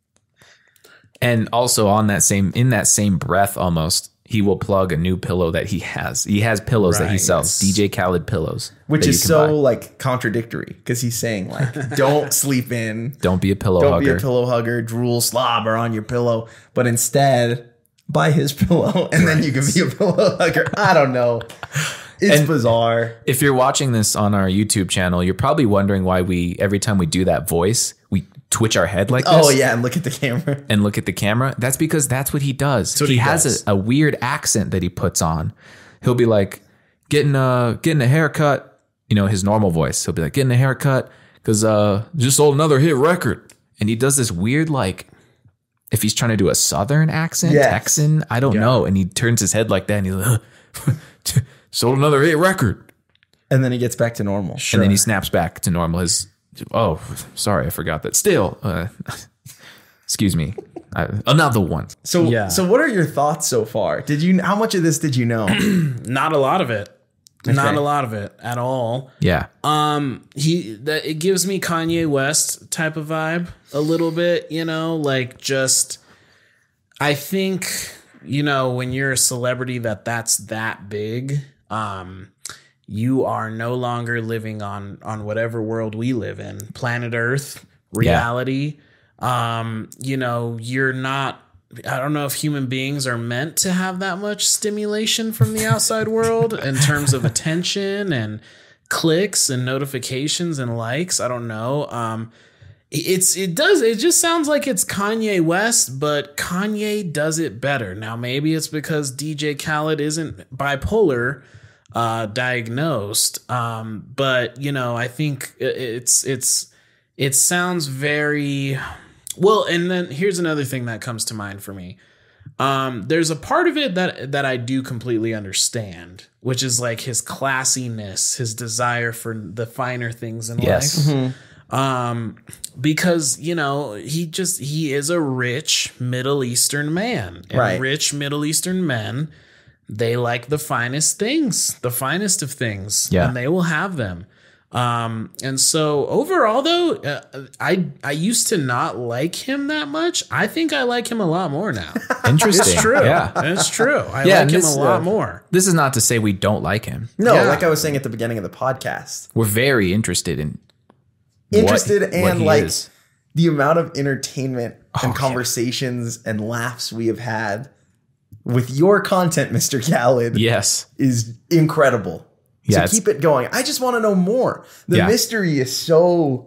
S5: And also on that same, in that same breath, almost, he will plug a new pillow that he has. He has pillows that he
S6: Right.
S5: sells, D J Khaled pillows,
S7: Which
S5: that
S7: is
S5: you can
S7: so
S5: buy.
S7: like contradictory because he's saying like, don't sleep in.
S5: Don't be a pillow
S7: Don't
S5: hugger.
S7: be a pillow hugger, drool, slobber on your pillow, but instead buy his pillow and then you can be a pillow hugger. I don't know. It's
S5: And-
S7: bizarre.
S5: If you're watching this on our YouTube channel, you're probably wondering why we, every time we do that voice, we twitch our head like this.
S7: Oh yeah, and look at the camera.
S5: And look at the camera. That's because that's what he does.
S6: what
S5: he,
S6: he
S5: has
S6: does.
S5: A, a weird accent that he puts on. He'll be like, getting a getting a haircut. You know, his normal voice. He'll be like, getting a haircut because uh, just sold another hit record. And he does this weird, like, if he's trying to do a Southern accent,
S7: Yes.
S5: Texan, I don't know. And he turns his head like that, and he's like, sold another hit record.
S7: And then he gets back to normal.
S5: And then he snaps back to normal. His oh, sorry, I forgot that. Still, uh, excuse me, I, another one.
S7: So
S6: Yeah.
S7: so what are your thoughts so far? Did you how much of this did you know?
S6: Not a lot of it. Not
S7: Okay.
S6: a lot of it at all.
S5: Yeah,
S6: Um, he that it gives me Kanye West type of vibe a little bit, you know, like just I think, you know, when you're a celebrity that that's that big, um, you are no longer living on on whatever world we live in, planet Earth, reality. Um, you know, you're not I don't know if human beings are meant to have that much stimulation from the outside world in terms of attention and clicks and notifications and likes. I don't know. Um, it's it does it just sounds like it's Kanye West, but Kanye does it better. Now maybe it's because D J Khaled isn't bipolar uh, diagnosed, um, but you know I think it's it's it sounds very. Well, and then here's another thing that comes to mind for me. Um, there's a part of it that that I do completely understand, which is like his classiness, his desire for the finer things in
S5: Yes.
S6: life. Um, because you know he just he is a rich Middle Eastern man, and
S7: Right.
S6: rich Middle Eastern men, they like the finest things, the finest of things,
S5: Yeah.
S6: and they will have them. Um, and so overall though, uh, I, I used to not like him that much. I think I like him a lot more now.
S5: interesting.
S6: It's true.
S5: Yeah,
S6: It's true. I
S5: Yeah,
S6: like
S5: and
S6: him
S5: this,
S6: a lot
S5: uh,
S6: more.
S5: this is not to say we don't like him.
S7: No,
S6: Yeah.
S7: like I was saying at the beginning of the podcast.
S5: We're very interested in
S7: Interested
S5: what, what
S7: and
S5: he
S7: like
S5: is.
S7: the amount of entertainment and
S5: Oh,
S7: conversations and laughs we have had with your content, Mister Khaled,
S5: Yes,
S7: is incredible.
S5: Yeah,
S7: so
S5: it's-
S7: keep it going. I just want to know more. The
S5: Yeah.
S7: mystery is so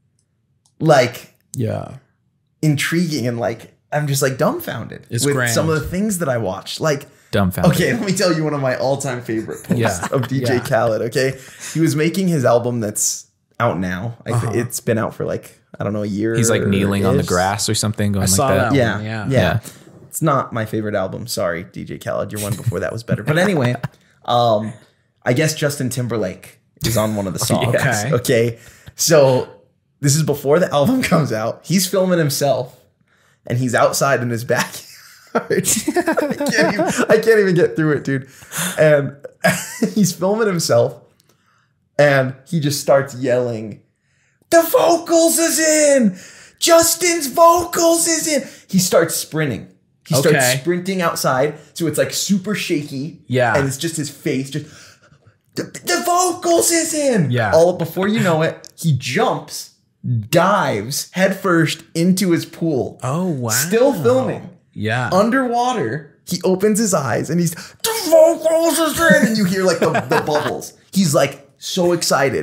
S7: like
S6: Yeah.
S7: intriguing and like I'm just like dumbfounded
S6: It's
S7: with
S6: grand.
S7: some of the things that I watched. Like,
S5: dumbfounded.
S7: okay, let me tell you one of my all-time favorite posts
S6: Yeah.
S7: of D J
S6: Yeah.
S7: Khaled. Okay, he was making his album that's out now. I th-
S6: Uh-huh.
S7: It's been out for like I don't know a year.
S5: He's like kneeling on the
S7: ish.
S5: grass or something, going
S6: I
S5: like
S6: saw
S5: that.
S6: that.
S7: Yeah,
S6: one,
S7: yeah,
S6: yeah.
S5: Yeah.
S7: It's not my favorite album. Sorry, D J Khaled. Your one before that was better. But anyway, um, I guess Justin Timberlake is on one of the songs.
S6: Okay.
S7: Okay. So this is before the album comes out. He's filming himself, and he's outside in his backyard. I, can't even, I can't even get through it, dude. And he's filming himself, and he just starts yelling, "The vocals is in! Justin's vocals is in!" He starts sprinting. He starts
S6: Okay.
S7: sprinting outside, so it's like super shaky.
S6: Yeah.
S7: And it's just his face, just the, the vocals is in.
S6: Yeah.
S7: All before you know it, he jumps, dives headfirst into his pool.
S6: Oh, wow.
S7: Still filming.
S6: Yeah.
S7: Underwater, he opens his eyes and he's the vocals is in, and you hear like the, the bubbles. He's like so excited.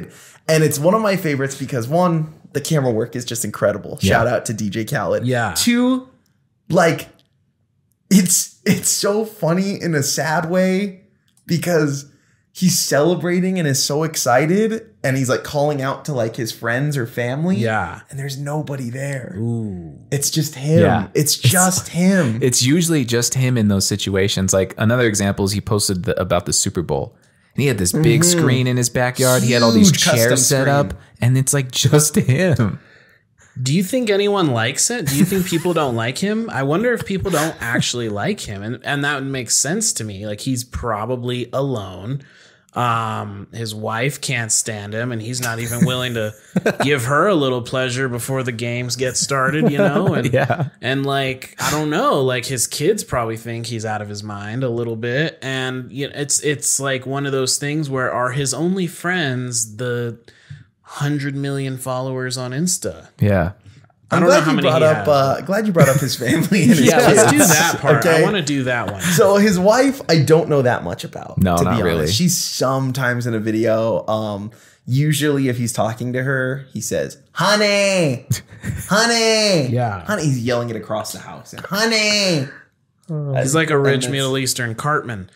S7: And it's one of my favorites because one, the camera work is just incredible.
S5: Yeah.
S7: Shout out to D J Khaled.
S6: Yeah.
S7: Two, like it's it's so funny in a sad way because he's celebrating and is so excited and he's like calling out to like his friends or family.
S6: Yeah.
S7: And there's nobody there.
S6: Ooh.
S7: It's just him.
S5: Yeah.
S7: It's just him.
S5: It's usually just him in those situations. Like another example is he posted the, about the Super Bowl. And he had this big
S7: Mhm.
S5: screen in his backyard. He had all these
S7: Huge custom
S5: chairs set
S7: screen.
S5: up. And it's like just him.
S6: Do you think anyone likes it? Do you think people don't like him? I wonder if people don't actually like him. And and that would make sense to me. Like he's probably alone. Um, his wife can't stand him and he's not even willing to give her a little pleasure before the games get started, you know? And
S5: Yeah.
S6: and like, I don't know, like his kids probably think he's out of his mind a little bit. And you know, it's it's like one of those things where are his only friends the hundred million followers on Insta?
S5: Yeah.
S6: I
S7: I'm
S6: don't know
S7: glad
S6: how
S7: you
S6: many
S7: brought
S6: he
S7: up.
S6: has.
S7: Uh, glad you brought up his family. And his
S6: Yeah, let's do
S7: kids.
S6: that part.
S7: Okay?
S6: I want to do that one.
S7: So his wife, I don't know that much about.
S5: No,
S7: to
S5: not
S7: be
S5: really.
S7: honest. She's sometimes in a video. Um, usually, if he's talking to her, he says, "Honey, honey,
S6: Yeah.
S7: honey." He's yelling it across the house. And, honey.
S6: He's like a rich
S7: And
S6: Middle Eastern Cartman.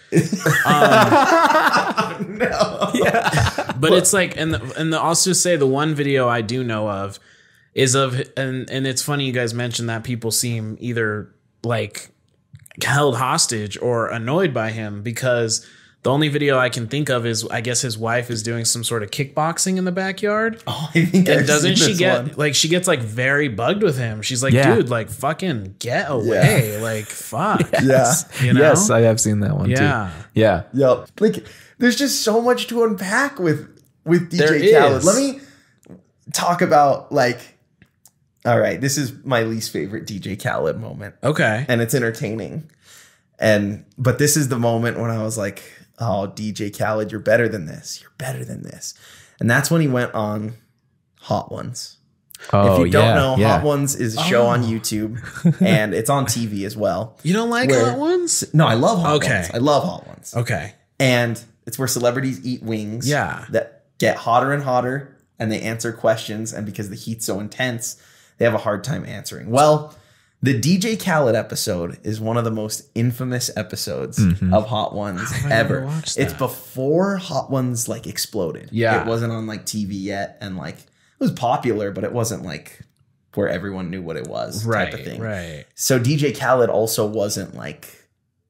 S7: No.
S6: But it's like, and the, and the, I'll just say the one video I do know of is of, and and it's funny you guys mentioned that people seem either like held hostage or annoyed by him because the only video I can think of is I guess his wife is doing some sort of kickboxing in the backyard.
S7: Oh, I think
S6: And
S7: I've
S6: doesn't
S7: seen
S6: she
S7: this
S6: get
S7: one.
S6: like she gets like very bugged with him? She's like,
S5: Yeah.
S6: dude, like fucking get away, like fuck.
S7: Yeah.
S6: You know?
S5: Yes, I have seen that one
S6: Yeah.
S5: too. Yeah.
S7: Yep. Like, there's just so much to unpack with with D J
S6: There
S7: Khaled.
S6: is.
S7: Let me talk about like. All right, this is my least favorite D J Khaled moment,
S6: Okay.
S7: and it's entertaining. And but this is the moment when I was like, "Oh, D J Khaled, you're better than this. You're better than this." And that's when he went on Hot Ones.
S5: Oh,
S7: if you don't
S5: yeah,
S7: know,
S5: yeah.
S7: Hot Ones is a show on
S6: Oh.
S7: YouTube, and it's on T V as well.
S6: You don't like
S7: Where-
S6: hot ones?
S7: No, I love Hot
S6: Okay.
S7: Ones. I love Hot Ones.
S6: Okay.
S7: And it's where celebrities eat wings
S6: Yeah.
S7: that get hotter and hotter, and they answer questions. And because the heat's so intense, they have a hard time answering. Well, the D J Khaled episode is one of the most infamous episodes of Hot Ones
S6: have I
S7: ever.
S6: never watched
S7: It's
S6: that?
S7: before Hot Ones like exploded.
S6: Yeah.
S7: It wasn't on like T V yet, and like it was popular, but it wasn't like where everyone knew what it was
S6: Right.
S7: type of thing.
S6: Right.
S7: So D J Khaled also wasn't like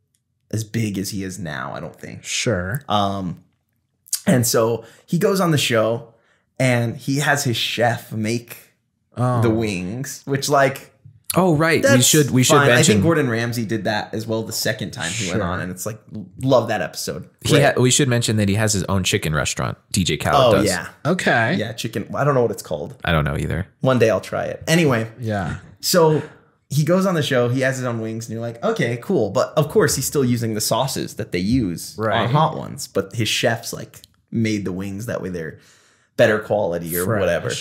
S7: as big as he is now, I don't think.
S6: Sure.
S7: Um, and so he goes on the show and he has his chef make
S6: Oh.
S7: the wings, which like
S5: Oh, right.
S7: that's
S5: We should we should
S7: fine. I
S5: mention
S7: think Gordon Ramsay did that as well the second time he went
S6: Sure.
S7: on, and it's like love that episode.
S5: he
S7: Great.
S5: ha- we should mention that he has his own chicken restaurant. D J Khaled
S7: oh
S5: does.
S7: yeah,
S6: Okay.
S7: yeah, chicken. I don't know what it's called.
S5: I don't know either.
S7: One day I'll try it. Anyway,
S6: Yeah.
S7: so he goes on the show. He has his own wings, and you're like, okay, cool. But of course, he's still using the sauces that they use
S6: Right.
S7: on Hot Ones. But his chefs like made the wings that way they're better quality or
S6: Fresh.
S7: whatever.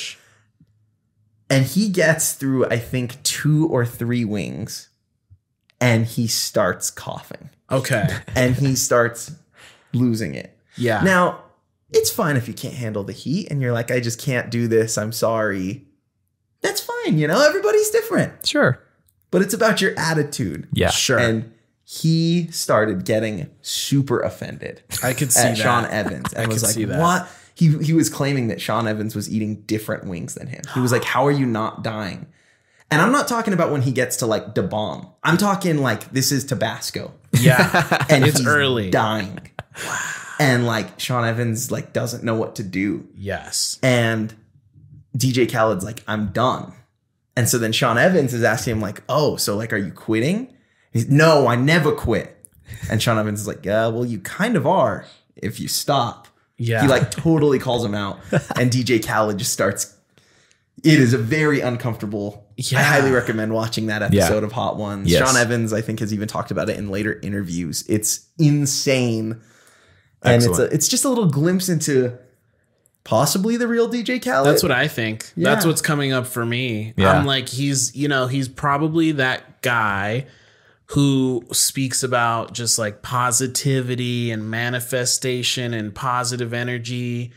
S7: And he gets through, I think, two or three wings, and he starts coughing,
S6: Okay.
S7: and he starts losing it.
S6: Yeah.
S7: Now, it's fine if you can't handle the heat, and you're like, I just can't do this. I'm sorry. That's fine. You know, everybody's different.
S5: Sure.
S7: But it's about your attitude.
S5: Yeah.
S6: Sure.
S7: And he started getting super offended
S6: I could see
S7: at
S6: that.
S7: Sean Evans and
S6: I
S7: was
S6: could
S7: like,
S6: see that.
S7: what? He, he was claiming that Sean Evans was eating different wings than him. He was like, how are you not dying? And I'm not talking about when he gets to like Da Bomb. I'm talking like this is Tabasco.
S6: Yeah.
S7: And
S6: It's
S7: he's
S6: early.
S7: dying. And like Sean Evans like doesn't know what to do.
S6: Yes.
S7: And D J Khaled's like, I'm done. And so then Sean Evans is asking him like, oh, so like, are you quitting? He's, no, I never quit. And Sean Evans is like, yeah, well, you kind of are if you stop.
S6: Yeah.
S7: He like totally calls him out. And D J Khaled just starts. It is a very uncomfortable.
S6: Yeah.
S7: I highly recommend watching that episode
S5: Yeah.
S7: of Hot Ones.
S5: Yes.
S7: Sean Evans, I think, has even talked about it in later interviews. It's insane. And it's
S5: Excellent.
S7: a, it's just a little glimpse into possibly the real D J Khaled.
S6: That's what I think.
S7: Yeah.
S6: That's what's coming up for me.
S5: Yeah.
S6: I'm like, he's, you know, he's probably that guy who speaks about just like positivity and manifestation and positive energy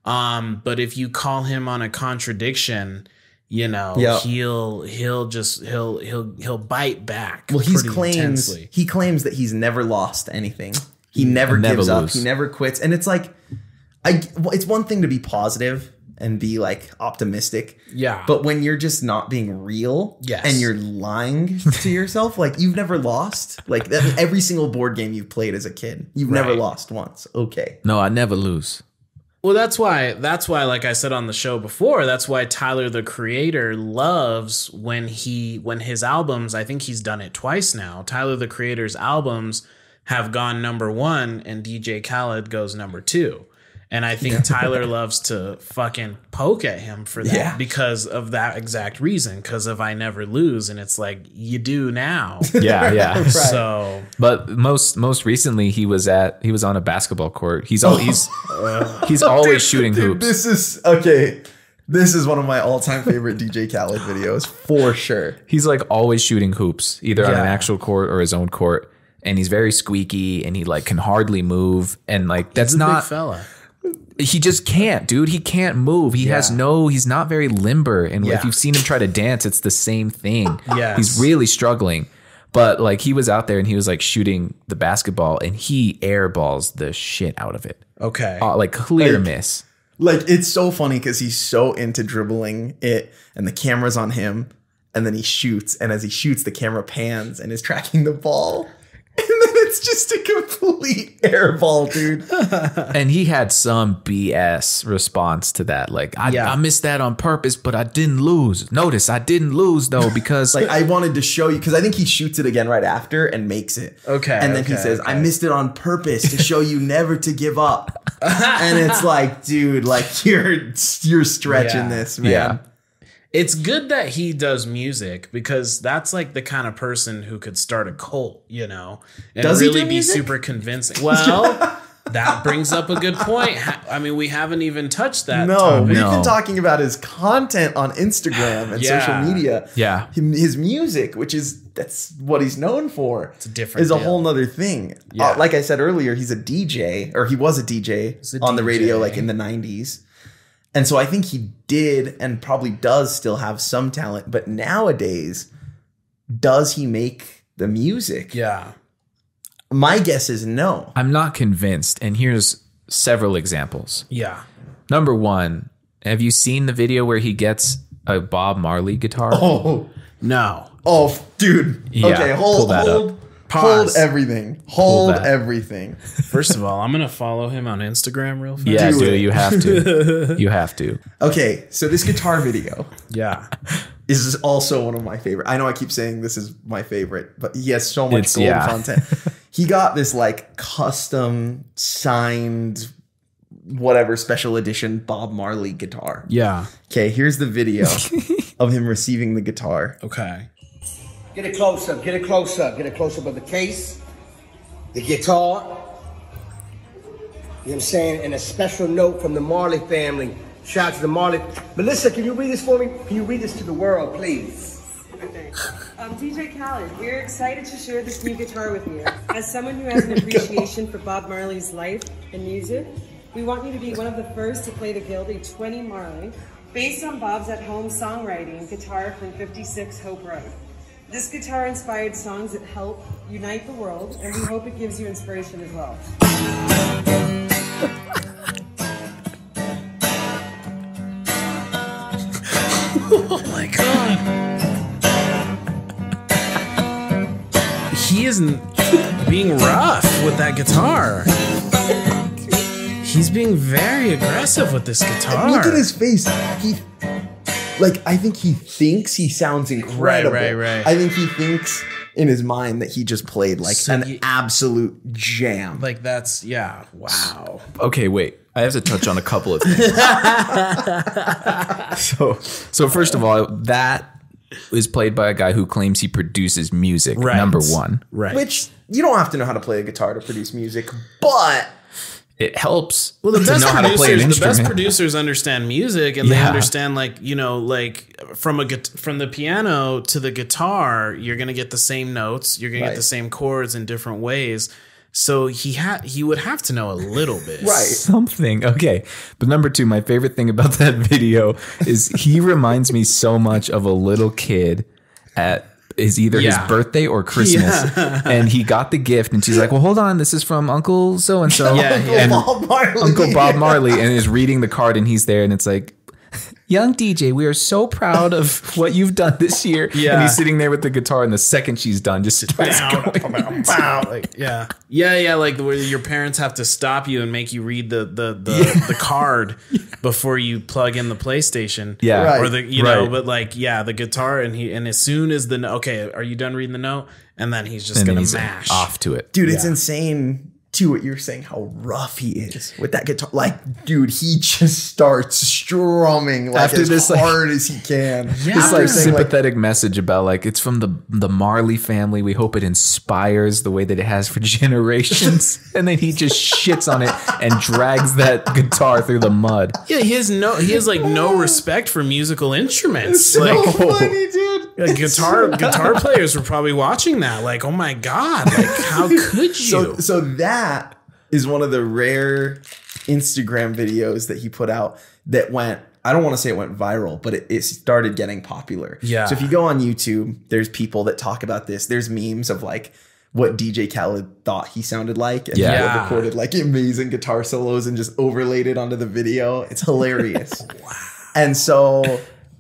S6: Um, but if you call him on a contradiction, you know,
S7: Yep.
S6: he'll he'll just he'll he'll he'll bite back.
S7: Well, he
S6: pretty
S7: claims
S6: intensely.
S7: he claims that he's never lost anything. He never
S5: never
S7: gives up.
S5: lose.
S7: He never quits. And it's like, I. well, it's one thing to be positive and be like optimistic.
S6: Yeah.
S7: But when you're just not being real,
S6: Yes.
S7: and you're lying to yourself, like you've never lost. Like that, every single board game you've played as a kid, you've never
S6: Right.
S7: lost once. Okay.
S5: No, I never lose.
S6: Well, that's why that's why like I said on the show before, that's why Tyler the Creator loves when he when his albums, I think he's done it twice now. Tyler the Creator's albums have gone number one and D J Khaled goes number two. And I think Tyler loves to fucking poke at him for that
S7: Yeah.
S6: because of that exact reason. Because of I never lose, and it's like you do now.
S5: Yeah, yeah.
S7: Right.
S6: So
S5: But most most recently, he was at he was on a basketball court. He's al- he's he's always shooting
S7: Dude,
S5: hoops.
S7: this is okay. This is one of my all-time favorite D J Khaled videos for sure.
S5: He's like always shooting hoops, either on an
S7: Yeah.
S5: actual court or his own court. And he's very squeaky, and he like can hardly move. And like that's
S6: he's a
S5: not
S6: big fella.
S5: he just can't, dude. He can't move. He has
S6: Yeah.
S5: no, he's not very limber. And
S6: Yeah.
S5: if you've seen him try to dance, it's the same thing.
S6: Yes.
S5: He's really struggling. But like he was out there and he was like shooting the basketball and he airballs the shit out of it.
S6: Okay.
S5: Uh, like clear
S7: Like-
S5: miss.
S7: Like it's so funny because he's so into dribbling it, and the camera's on him, and then he shoots, and as he shoots, the camera pans and is tracking the ball, and then it's just a complete airball, dude.
S5: And he had some B S response to that. Like, I,
S6: Yeah.
S5: I missed that on purpose, but I didn't lose. Notice I didn't lose though, because
S7: Like I wanted to show you because I think he shoots it again right after and makes it.
S6: Okay,
S7: and then he
S6: okay,
S7: says,
S6: okay.
S7: "I missed it on purpose to show you never to give up." And it's like, dude, like you're you're stretching
S6: Yeah.
S7: this, man.
S5: Yeah.
S6: It's good that he does music because that's like the kind of person who could start a cult, you know, and
S7: Does he
S6: really
S7: do
S6: be
S7: music?
S6: super convincing. Well, that brings up a good point. Ha- I mean, we haven't even touched that.
S7: No,
S6: topic.
S7: we've
S5: No.
S7: been talking about his content on Instagram and
S6: Yeah.
S7: social media.
S5: Yeah.
S7: Him- his music, which is that's what he's known for. It's
S6: a different
S7: is a
S6: deal.
S7: whole nother thing.
S6: Yeah.
S7: Uh, like I said earlier, he's a D J, or he was a D J
S6: a
S7: on the radio,
S6: D J.
S7: like in the nineties. And so I think he did and probably does still have some talent. But nowadays, does he make the music?
S6: Yeah.
S7: My guess is no.
S5: I'm not convinced. And here's several examples.
S6: Yeah.
S5: Number one, have you seen the video where he gets a Bob Marley guitar?
S7: Oh,
S6: No.
S7: oh, dude.
S5: Yeah,
S7: okay, hold,
S5: pull that
S7: hold,
S5: up.
S7: hold
S6: Pause.
S7: everything. Hold
S5: that.
S7: everything.
S6: First of all, I'm gonna follow him on Instagram real fast.
S5: Yeah,
S7: Do
S5: dude,
S7: it.
S5: you have to. You have to.
S7: Okay, so this guitar video
S6: Yeah.
S7: is also one of my favorite. I know I keep saying this is my favorite, but he has so much
S5: It's-
S7: gold
S5: yeah.
S7: content. He got this like custom signed whatever special edition Bob Marley guitar.
S6: Yeah.
S7: Okay, here's the video of him receiving the guitar.
S6: Okay.
S2: Get a close up, get a close up, get a close up of the case, the guitar. You know what I'm saying? And a special note from the Marley family. Shout out to the Marley. Melissa, can you read this for me? Can you read this to the world, please?
S8: Okay. Um, D J Khaled, we're excited to share this new guitar with you. As someone who has an appreciation for Bob Marley's life and music, we want you to be one of the first to play the Gildy twenty Marley, based on Bob's at-home songwriting guitar from fifty-six Hope Road. This guitar inspired songs that help unite the world, and we hope it gives you inspiration as well.
S6: Oh my god. He isn't being rough with that guitar. He's being very aggressive with this guitar.
S7: Look at his face. He, like, I think he thinks he sounds incredible.
S6: right, right.
S7: I think he thinks in his mind that he just played like
S6: So
S7: an
S6: you-
S7: absolute jam.
S6: Like that's yeah. Wow.
S5: Okay, wait. I have to touch on a couple of things. so, so first of all, that is played by a guy who claims he produces music.
S6: Right.
S5: Number one,
S6: Right.
S7: Which you don't have to know how to play a guitar to produce music, but
S5: it helps.
S6: Well, the
S5: to
S6: best
S5: know how to play an
S6: producers, the best
S5: instrument.
S6: producers understand music, and they
S5: Yeah.
S6: understand like you know, like from a guit- from the piano to the guitar, you're gonna get the same notes, you're gonna
S7: Right.
S6: get the same chords in different ways. So he had he would have to know a little bit.
S7: Right.
S5: Something. Okay. But number two, my favorite thing about that video is he reminds me so much of a little kid at is either
S6: Yeah.
S5: his birthday or Christmas.
S6: Yeah.
S5: And he got the gift and she's like, well, hold on. This is from Uncle so-and-so.
S6: Yeah,
S7: Uncle
S5: and
S7: Bob Marley.
S5: Uncle Bob Marley and is reading the card and he's there and it's like, young D J, we are so proud of what you've done this year.
S6: Yeah.
S5: And he's sitting there with the guitar and the second she's done, just starts going.
S6: Like, yeah, yeah, yeah. Like where your parents have to stop you and make you read the the the, yeah. the card before you plug in the PlayStation.
S5: Yeah,
S7: Right.
S6: or the you know,
S5: Right.
S6: but like yeah, the guitar and he and as soon as the no- okay, are you done reading the note? And then he's just
S5: And then
S6: gonna
S5: he's
S6: mash
S5: off to it.
S7: Dude, it's insane too what you're saying, how rough he is with that guitar. Like, dude, he just starts strumming like
S5: After
S7: as
S5: this, like-
S7: hard as he can.
S6: Yeah.
S5: This like
S7: Saying, like,
S5: sympathetic message about like it's from the the Marley family. We hope it inspires the way that it has for generations. And then he just shits on it and drags that guitar through the mud.
S6: Yeah, he has no he has like no respect for musical instruments.
S7: so
S6: Like
S7: funny, dude.
S6: like, guitar guitar players were probably watching that. Like, oh my god, like how could you?
S7: So, so that is one of the rare Instagram videos that he put out that went, I don't want to say it went viral, but it, it started getting popular.
S6: Yeah.
S7: So if you go on YouTube, there's people that talk about this. There's memes of like what D J Khaled thought he sounded like. And
S5: Yeah.
S7: people recorded like amazing guitar solos and just overlaid it onto the video. It's hilarious. Wow. And so,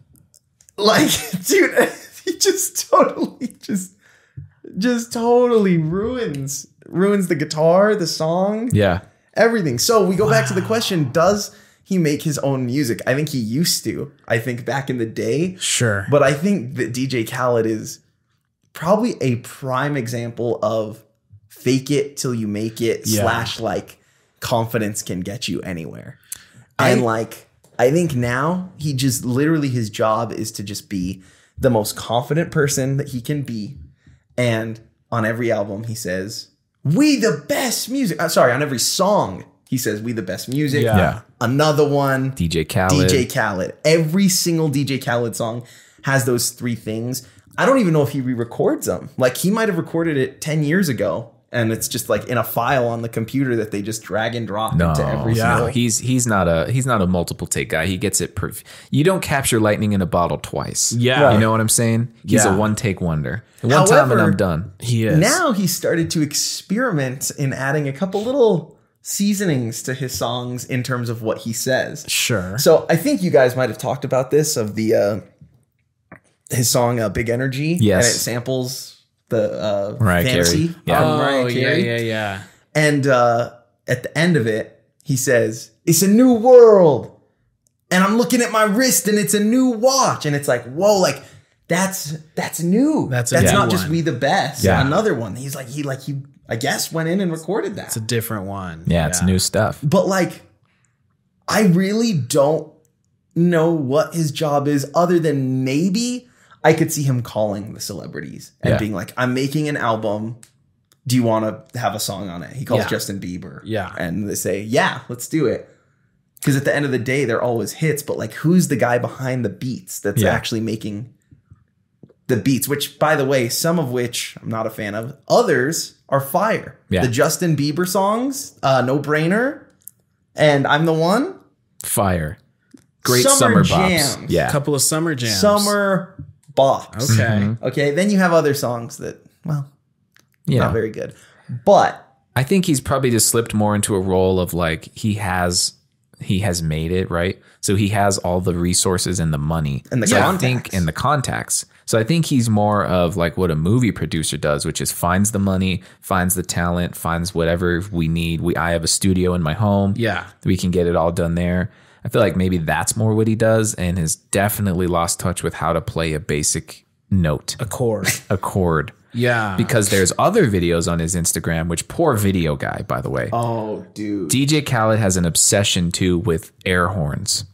S7: like, dude, he just totally just, just totally ruins ruins the guitar, the song,
S5: Yeah.
S7: everything. So we go back to the question, does he make his own music? I think he used to. I think back in the day.
S6: Sure.
S7: But I think that D J Khaled is probably a prime example of fake it till you make it
S6: Yeah.
S7: slash like confidence can get you anywhere. And like, I think now he just literally his job is to just be the most confident person that he can be. And on every album, he says, we the best music. Uh, sorry, on every song, he says, we the best music.
S6: Yeah.
S5: Yeah.
S7: Another one,
S5: D J Khaled.
S7: D J Khaled. Every single D J Khaled song has those three things. I don't even know if he re-records them. Like, he might have recorded it ten years ago, and it's just like in a file on the computer that they just drag and drop
S5: No,
S7: into every
S5: yeah.
S7: single.
S5: he's he's not a he's not a multiple take guy. He gets it. Perf- you don't capture lightning in a bottle twice.
S6: Yeah.
S5: you know what I'm saying. He's
S6: Yeah.
S5: a one take wonder. One time and
S7: However,
S5: I'm done.
S6: He is.
S7: Now he started to experiment in adding a couple little seasonings to his songs in terms of what he says.
S6: Sure.
S7: So I think you guys might have talked about this of the uh, his song uh, "Big Energy."
S5: Yes.
S7: and it samples the uh,
S5: Mariah
S7: fantasy.
S5: Carey. Yeah.
S7: from
S6: Oh,
S7: Mariah
S6: yeah,
S7: Carey.
S6: yeah, yeah.
S7: And uh, at the end of it, he says, "It's a new world," and I'm looking at my wrist, and it's a new watch, and it's like, whoa, like that's that's new.
S6: That's a
S7: that's
S6: new
S7: not just
S6: one.
S7: "We the Best."
S5: Yeah.
S7: Another one. He's like, he like he, I guess, went in and recorded that.
S6: It's a different one.
S5: Yeah, it's new stuff.
S7: But like, I really don't know what his job is other than maybe I could see him calling the celebrities and
S5: Yeah.
S7: being like, I'm making an album. Do you want to have a song on it? He calls
S6: Yeah.
S7: Justin Bieber.
S6: Yeah.
S7: And they say, yeah, let's do it. Because at the end of the day, they're always hits. But like, who's the guy behind the beats that's
S5: Yeah.
S7: actually making the beats? Which, by the way, some of which I'm not a fan of. Others are fire.
S5: Yeah.
S7: The Justin Bieber songs, uh, No Brainer, and I'm the One.
S5: Fire. Great
S7: Summer
S5: summer, bops.
S7: jams.
S5: Yeah.
S6: A couple of summer jams.
S7: Summer bops.
S6: Okay.
S5: Mm-hmm.
S7: Okay. Then you have other songs that, well,
S5: yeah.
S7: not very good. But
S5: I think he's probably just slipped more into a role of like he has he has made it, right? So he has all the resources and the money.
S7: And the
S5: so I
S7: contacts.
S5: think and the contacts. So I think he's more of like what a movie producer does, which is finds the money, finds the talent, finds whatever we need. We I have a studio in my home.
S6: Yeah.
S5: We can get it all done there. I feel like maybe that's more what he does and has definitely lost touch with how to play a basic note,
S6: A chord.
S5: a chord.
S6: Yeah.
S5: Because there's other videos on his Instagram, which poor video guy, by the way.
S7: oh, dude.
S5: D J Khaled has an obsession too with air horns.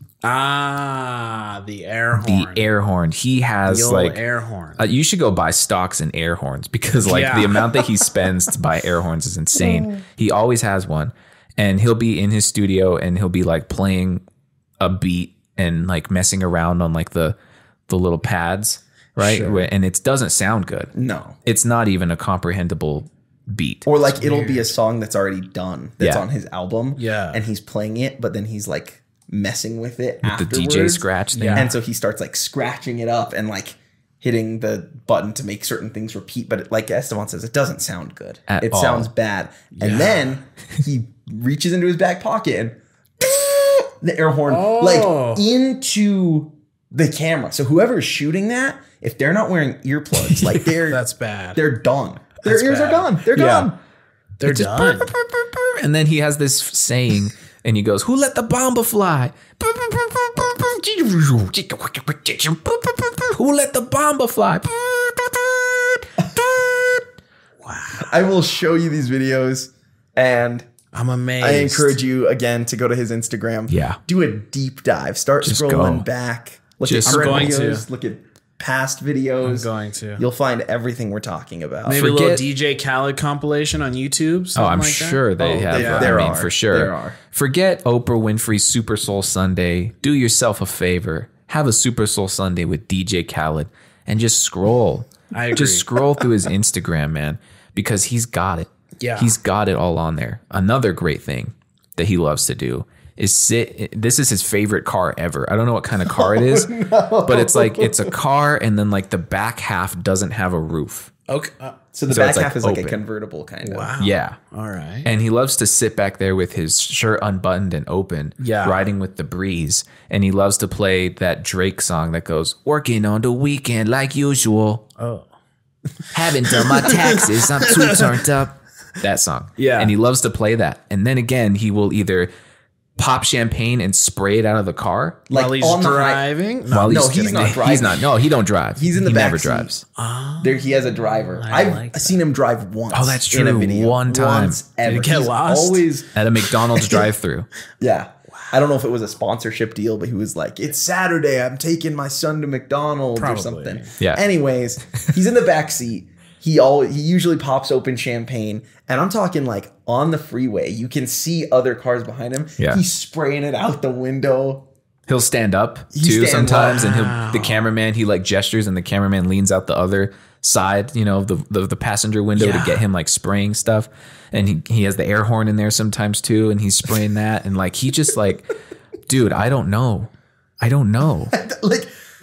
S6: Ah, the air horn.
S5: The air horn. He has
S6: The old
S5: like
S6: air horn.
S5: Uh, you should go buy stocks in air horns because like
S6: Yeah.
S5: the amount that he spends to buy air horns is insane. He always has one, and he'll be in his studio and he'll be like playing a beat and like messing around on like the the little pads, right?
S6: Sure.
S5: And it doesn't sound good.
S7: No.
S5: It's not even a comprehensible beat.
S7: Or like it'll be a song that's already done, that's
S5: Yeah.
S7: on his album.
S6: Yeah.
S7: And he's playing it, but then he's like messing with it
S5: With
S7: afterwards.
S5: the D J scratch thing.
S6: Yeah.
S7: And so he starts like scratching it up and like hitting the button to make certain things repeat. But it, like Estevan says, it doesn't sound good.
S5: At
S7: it
S5: all.
S7: sounds bad. And then he reaches into his back pocket and the air horn
S6: Oh.
S7: like into the camera. So whoever's shooting that, if they're not wearing earplugs, like they're
S6: That's bad.
S7: they're done. Their
S6: That's
S7: ears
S6: bad.
S7: are gone. They're
S5: Yeah.
S7: gone.
S6: They're
S5: Just
S6: done.
S5: burr, burr, burr, burr. And then he has this saying, and he goes, "Who let the bomba fly? Who let the bomba fly?"
S7: I will show you these videos, and
S6: I'm amazed.
S7: I encourage you again to go to his Instagram.
S5: Yeah.
S7: Do a deep dive. Start
S5: Just
S7: scrolling
S5: go.
S7: back. Look
S5: Just
S7: at
S6: I'm
S7: current
S6: going
S7: videos.
S6: to.
S7: Look at past videos.
S6: I'm going to.
S7: You'll find everything we're talking about.
S6: Maybe a little
S5: Forget-
S6: D J Khaled compilation on YouTube.
S5: Oh,
S6: something
S5: I'm
S6: like that?
S5: sure they
S7: Oh,
S5: have.
S7: they-
S5: I
S7: there
S5: mean,
S7: are.
S5: for sure.
S7: There are.
S5: Forget Oprah Winfrey's Super Soul Sunday. Do yourself a favor. Have a Super Soul Sunday with D J Khaled and just scroll.
S6: I agree.
S5: Just scroll through his Instagram, man, because he's got it.
S6: Yeah.
S5: He's got it all on there. Another great thing that he loves to do is sit. This is his favorite car ever. I don't know what kind of car it is, but it's like it's a car, and then like the back half doesn't have a roof.
S6: Okay. Uh,
S7: so the
S5: so
S7: back
S5: it's, like,
S7: half is like a
S5: open.
S7: convertible kind of.
S6: wow.
S5: Yeah.
S6: All right.
S5: And he loves to sit back there with his shirt unbuttoned and open,
S6: Yeah.
S5: riding with the breeze. And he loves to play that Drake song that goes, "Working on the weekend like usual.
S6: Oh.
S5: Haven't done my taxes. I'm too turned up." That song.
S6: Yeah.
S5: And he loves to play that. And then again, he will either pop champagne and spray it out of the car
S7: Like
S6: While he's
S7: on the high-
S6: driving?
S5: while
S7: no,
S5: he's,
S7: he's
S5: kidding.
S7: not
S5: He's
S7: driving.
S5: not. No, he don't drive.
S7: He's in the
S5: he
S7: back
S5: never
S7: seat.
S5: drives.
S7: There, he has a driver.
S6: I
S7: I've
S6: like that.
S7: seen him drive once.
S5: Oh, that's
S7: in a
S5: true.
S7: video.
S5: One time.
S7: Once ever.
S6: Did he get
S7: He's
S6: lost?
S7: Always.
S5: At a McDonald's drive-through.
S7: Yeah. I don't know if it was a sponsorship deal, but he was like, "It's Saturday. I'm taking my son to McDonald's
S6: Probably.
S7: or something."
S5: Yeah.
S7: Anyways, he's in the back seat. He always he usually pops open champagne, and I'm talking like on the freeway. You can see other cars behind him.
S5: Yeah.
S7: He's spraying it out the window.
S5: He'll stand up
S7: He
S5: too
S7: stands
S5: sometimes,
S7: up.
S5: and he'll the cameraman he like gestures, and the cameraman leans out the other side, you know, the the, the passenger window
S6: Yeah.
S5: to get him like spraying stuff, and he he has the air horn in there sometimes too, and he's spraying that, and like he just like, dude, I don't know, I don't know.
S7: Like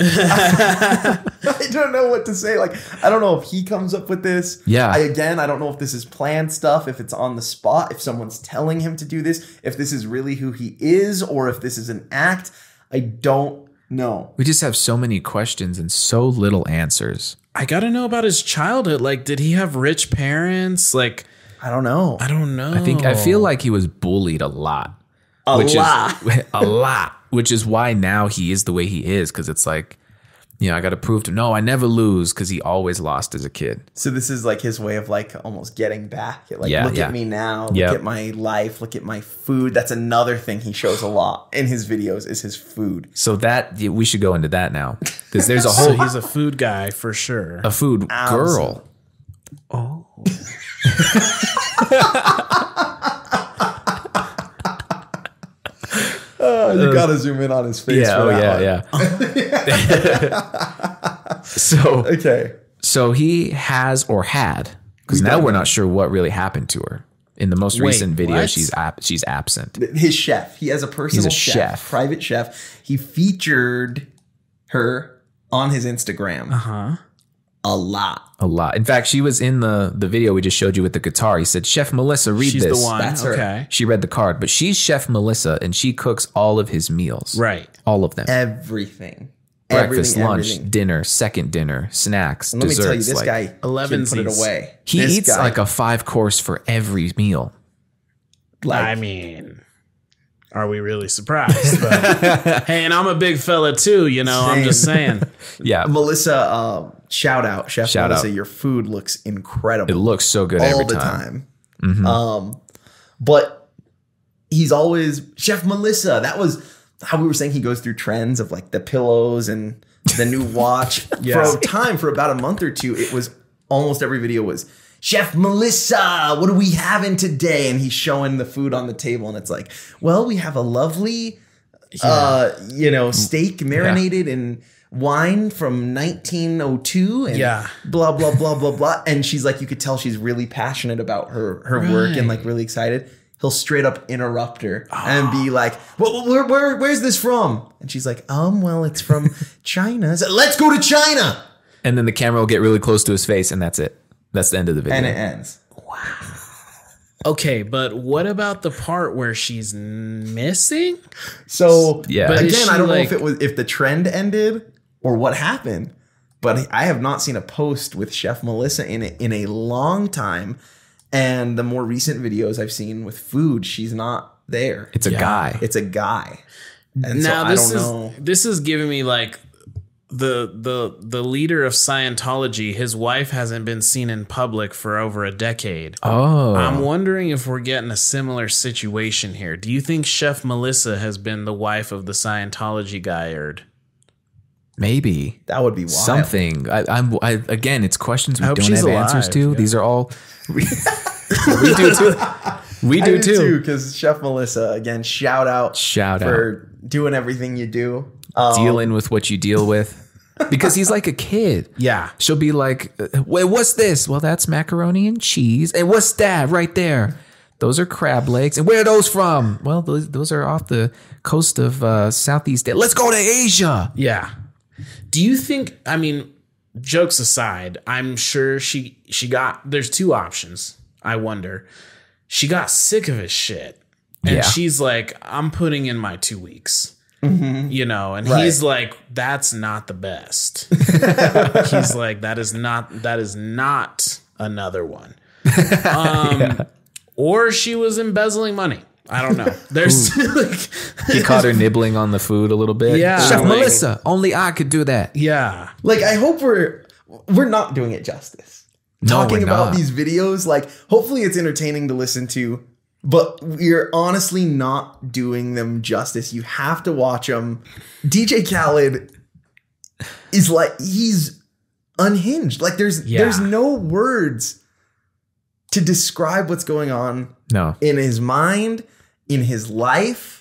S7: I, I don't know what to say. Like I don't know if he comes up with this.
S5: Yeah.
S7: I, again, I don't know if this is planned stuff, if it's on the spot, if someone's telling him to do this, if this is really who he is, or if this is an act. I don't know.
S5: We just have so many questions and so little answers.
S6: I got to know about his childhood. Like, did he have rich parents? Like,
S7: I don't know.
S6: I don't know.
S5: I think I feel like he was bullied a lot.
S7: A
S5: which
S7: lot.
S5: Is, a lot. Which is why now he is the way he is, because it's like, you know, I got to prove to no, I never lose, because he always lost as a kid.
S7: So this is like his way of like almost getting back. Like,
S5: Yeah,
S7: look
S5: yeah.
S7: at me now. Look
S5: Yep.
S7: at my life. Look at my food. That's another thing he shows a lot in his videos is his food.
S5: So that we should go into that now, because there's a
S6: so
S5: whole
S6: he's a food guy for sure.
S5: a food girl.
S6: Oh.
S7: Oh, you gotta zoom in on his face.
S5: Yeah,
S7: for
S5: oh
S7: that
S5: yeah,
S7: one.
S5: yeah. so
S7: Okay.
S5: so he has or had, because now we're not sure what really happened to her. In the most
S6: Wait,
S5: recent video,
S6: what?
S5: she's ab- she's absent.
S7: His chef. He has a personal
S5: a
S7: chef,
S5: chef.
S7: private chef. He featured her on his Instagram
S6: Huh?
S7: a lot.
S5: A lot. In fact, she was in the the video we just showed you with the guitar. He said, "Chef Melissa, read
S6: She's
S5: this."
S6: the one.
S7: That's her.
S6: Okay.
S5: She read the card, but she's Chef Melissa, and she cooks all of his meals.
S6: Right.
S5: All of them.
S7: Everything.
S5: Breakfast,
S7: Everything,
S5: lunch,
S7: everything.
S5: dinner, second dinner, snacks,
S7: And let
S5: desserts.
S7: me tell you, this
S5: like,
S7: guy
S6: eleven
S7: can put it
S6: Z's.
S7: away.
S5: he
S7: This
S5: eats
S7: guy,
S5: like a five course for every meal.
S7: like,
S6: I mean, are we really surprised? But, hey, and I'm a big fella too, you know, I'm just saying.
S5: Yeah.
S7: Melissa, um, shout out, Chef
S5: Shout
S7: Melissa.
S5: out.
S7: Your food looks incredible.
S5: It looks so good
S7: all
S5: every
S7: the
S5: time.
S7: time. Um, but he's always Chef Melissa. That was how we were saying he goes through trends of like the pillows and the new watch.
S6: Yeah.
S7: For a time, for about a month or two, it was almost every video was Chef Melissa. What are we having today? And he's showing the food on the table, and it's like, well, we have a lovely, uh, you know, steak marinated in wine from nineteen oh two and
S6: Yeah.
S7: blah blah blah blah blah, and she's like, you could tell she's really passionate about her her work and like really excited. He'll straight up interrupt her oh. and be like, well, where, where where's this from? And she's like, um well, it's from China. So, let's go to China.
S5: And then the camera will get really close to his face, and that's it. That's the end of the video.
S7: And it ends.
S6: Okay, but what about the part where she's missing?
S7: So
S5: yeah,
S7: but
S6: But
S7: again,
S6: is
S7: I
S6: she,
S7: don't
S6: like-
S7: know if it was if the trend ended or what happened. But I have not seen a post with Chef Melissa in it in a long time. And the more recent videos I've seen with food, she's not there.
S5: It's a
S6: Yeah.
S5: guy.
S7: It's a guy. And
S6: now
S7: so I
S6: this
S7: don't
S6: is
S7: know.
S6: this is giving me like the the the leader of Scientology. His wife hasn't been seen in public for over a decade.
S5: Oh.
S6: I'm wondering if we're getting a similar situation here. Do you think Chef Melissa has been the wife of the Scientology guy? Or
S5: Maybe.
S7: That would be wild.
S5: Something. I, I'm I, again. It's questions we
S6: I hope
S5: don't
S6: she's
S5: have answers
S6: alive,
S5: to.
S6: yeah.
S5: These are all. We, we do too. We do
S7: I
S5: too.
S7: because Chef Melissa, again, shout out
S5: Shout
S7: for doing everything you do. Um,
S5: Dealing with what you deal with, because he's like a kid.
S6: yeah,
S5: She'll be like, "Wait, what's this?" Well, that's macaroni and cheese. And what's that right there? Those are crab legs. And where are those from? Well, those, those are off the coast of uh, Southeast Asia. Let's go to Asia.
S6: yeah. Do you think? I mean, jokes aside, I'm sure she she got. There's two options. I wonder. She got sick of his shit, and
S5: Yeah.
S6: she's like, "I'm putting in my two weeks." You know, and
S7: Right.
S6: he's like, "That's not the best." He's like, "That is not. That is not another one." Um, or she was embezzling money. I don't know. There's like,
S5: He caught her nibbling on the food a little bit.
S6: Yeah.
S5: Chef
S6: Like-
S5: Melissa, only I could do that.
S6: yeah.
S7: Like, I hope we're we're not doing it justice.
S5: No,
S7: Talking
S5: we're
S7: about
S5: not.
S7: these videos, like, hopefully it's entertaining to listen to, but we're honestly not doing them justice. You have to watch them. D J Khaled is like, he's unhinged. Like, there's
S6: Yeah.
S7: there's no words to describe what's going on
S5: No,
S7: in his mind, in his life,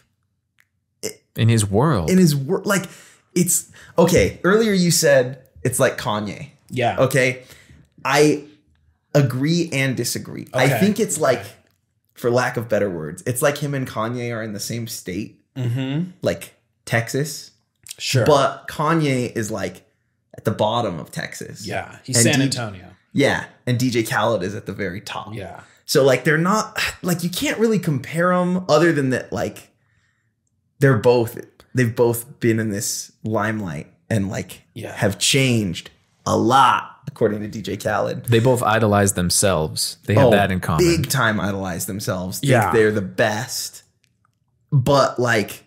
S5: in his world.
S7: in his work. Like, it's okay. Earlier you said it's like Kanye.
S6: Yeah.
S7: Okay. I agree and disagree. I
S6: Okay.
S7: think it's like, for lack of better words, it's like him and Kanye are in the same state,
S6: Mm-hmm.
S7: like Texas.
S6: Sure.
S7: But Kanye is like at the bottom of Texas.
S6: yeah, he's
S7: And
S6: San
S7: D-
S6: Antonio.
S7: Yeah. And D J Khaled is at the very top.
S6: Yeah.
S7: So like they're not like, you can't really compare them other than that, like they're both, they've both been in this limelight and like
S6: Yeah.
S7: have changed a lot, according to D J Khaled.
S5: They both idolize themselves. They have
S7: Oh,
S5: that in common.
S7: Big time idolize themselves. Think
S6: Yeah.
S7: they're the best. But like,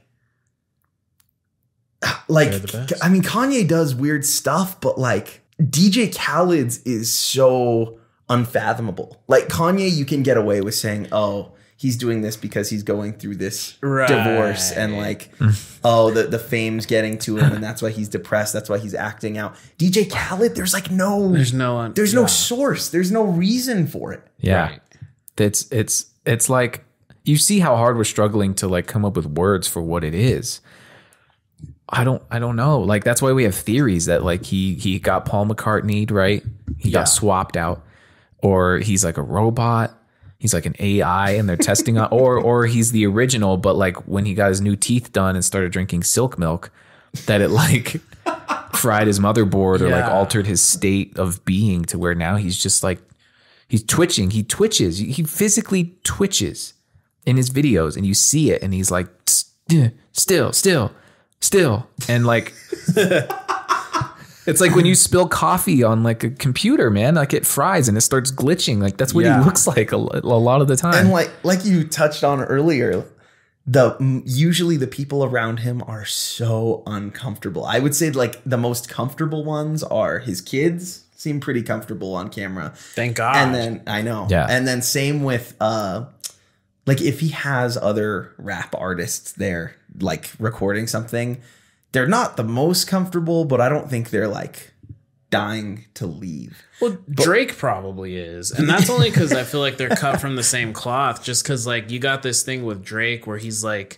S7: like
S6: They're the best.
S7: I mean, Kanye does weird stuff, but like D J Khaled's is so unfathomable. Like Kanye, you can get away with saying, "Oh, he's doing this because he's going through this
S6: Right.
S7: divorce," and like, "Oh, the the fame's getting to him, and that's why he's depressed. That's why he's acting out." D J Khaled, there's like no,
S6: There's no un-
S7: there's no
S6: yeah.
S7: source. There's no reason for it.
S5: Yeah.
S6: Right.
S5: It's it's it's like you see how hard we're struggling to like come up with words for what it is. I don't I don't know. Like that's why we have theories that like he he got Paul McCartney'd, right? He
S6: Yeah.
S5: got swapped out, or he's like a robot. He's like an A I and they're testing on, or or he's the original, but like when he got his new teeth done and started drinking silk milk, that it like fried his motherboard or like
S6: Yeah.
S5: altered his state of being to where now he's just like he's twitching. He twitches. He physically twitches in his videos, and you see it, and he's like "St- still, still, still, and like. It's like when you spill coffee on like a computer, man, like it fries and it starts glitching. Like that's what
S6: Yeah.
S5: he looks like a, a lot of the time.
S7: And like like you touched on earlier, the m- usually the people around him are so uncomfortable. I would say like the most comfortable ones are his kids. Seem pretty comfortable on camera.
S6: Thank God.
S7: And then I know.
S5: Yeah.
S7: And then same with uh like if he has other rap artists there like recording something, they're not the most comfortable, but I don't think they're like dying to leave.
S6: Well, Drake probably is. And that's only because I feel like they're cut from the same cloth. Just because, like, you got this thing with Drake where he's like,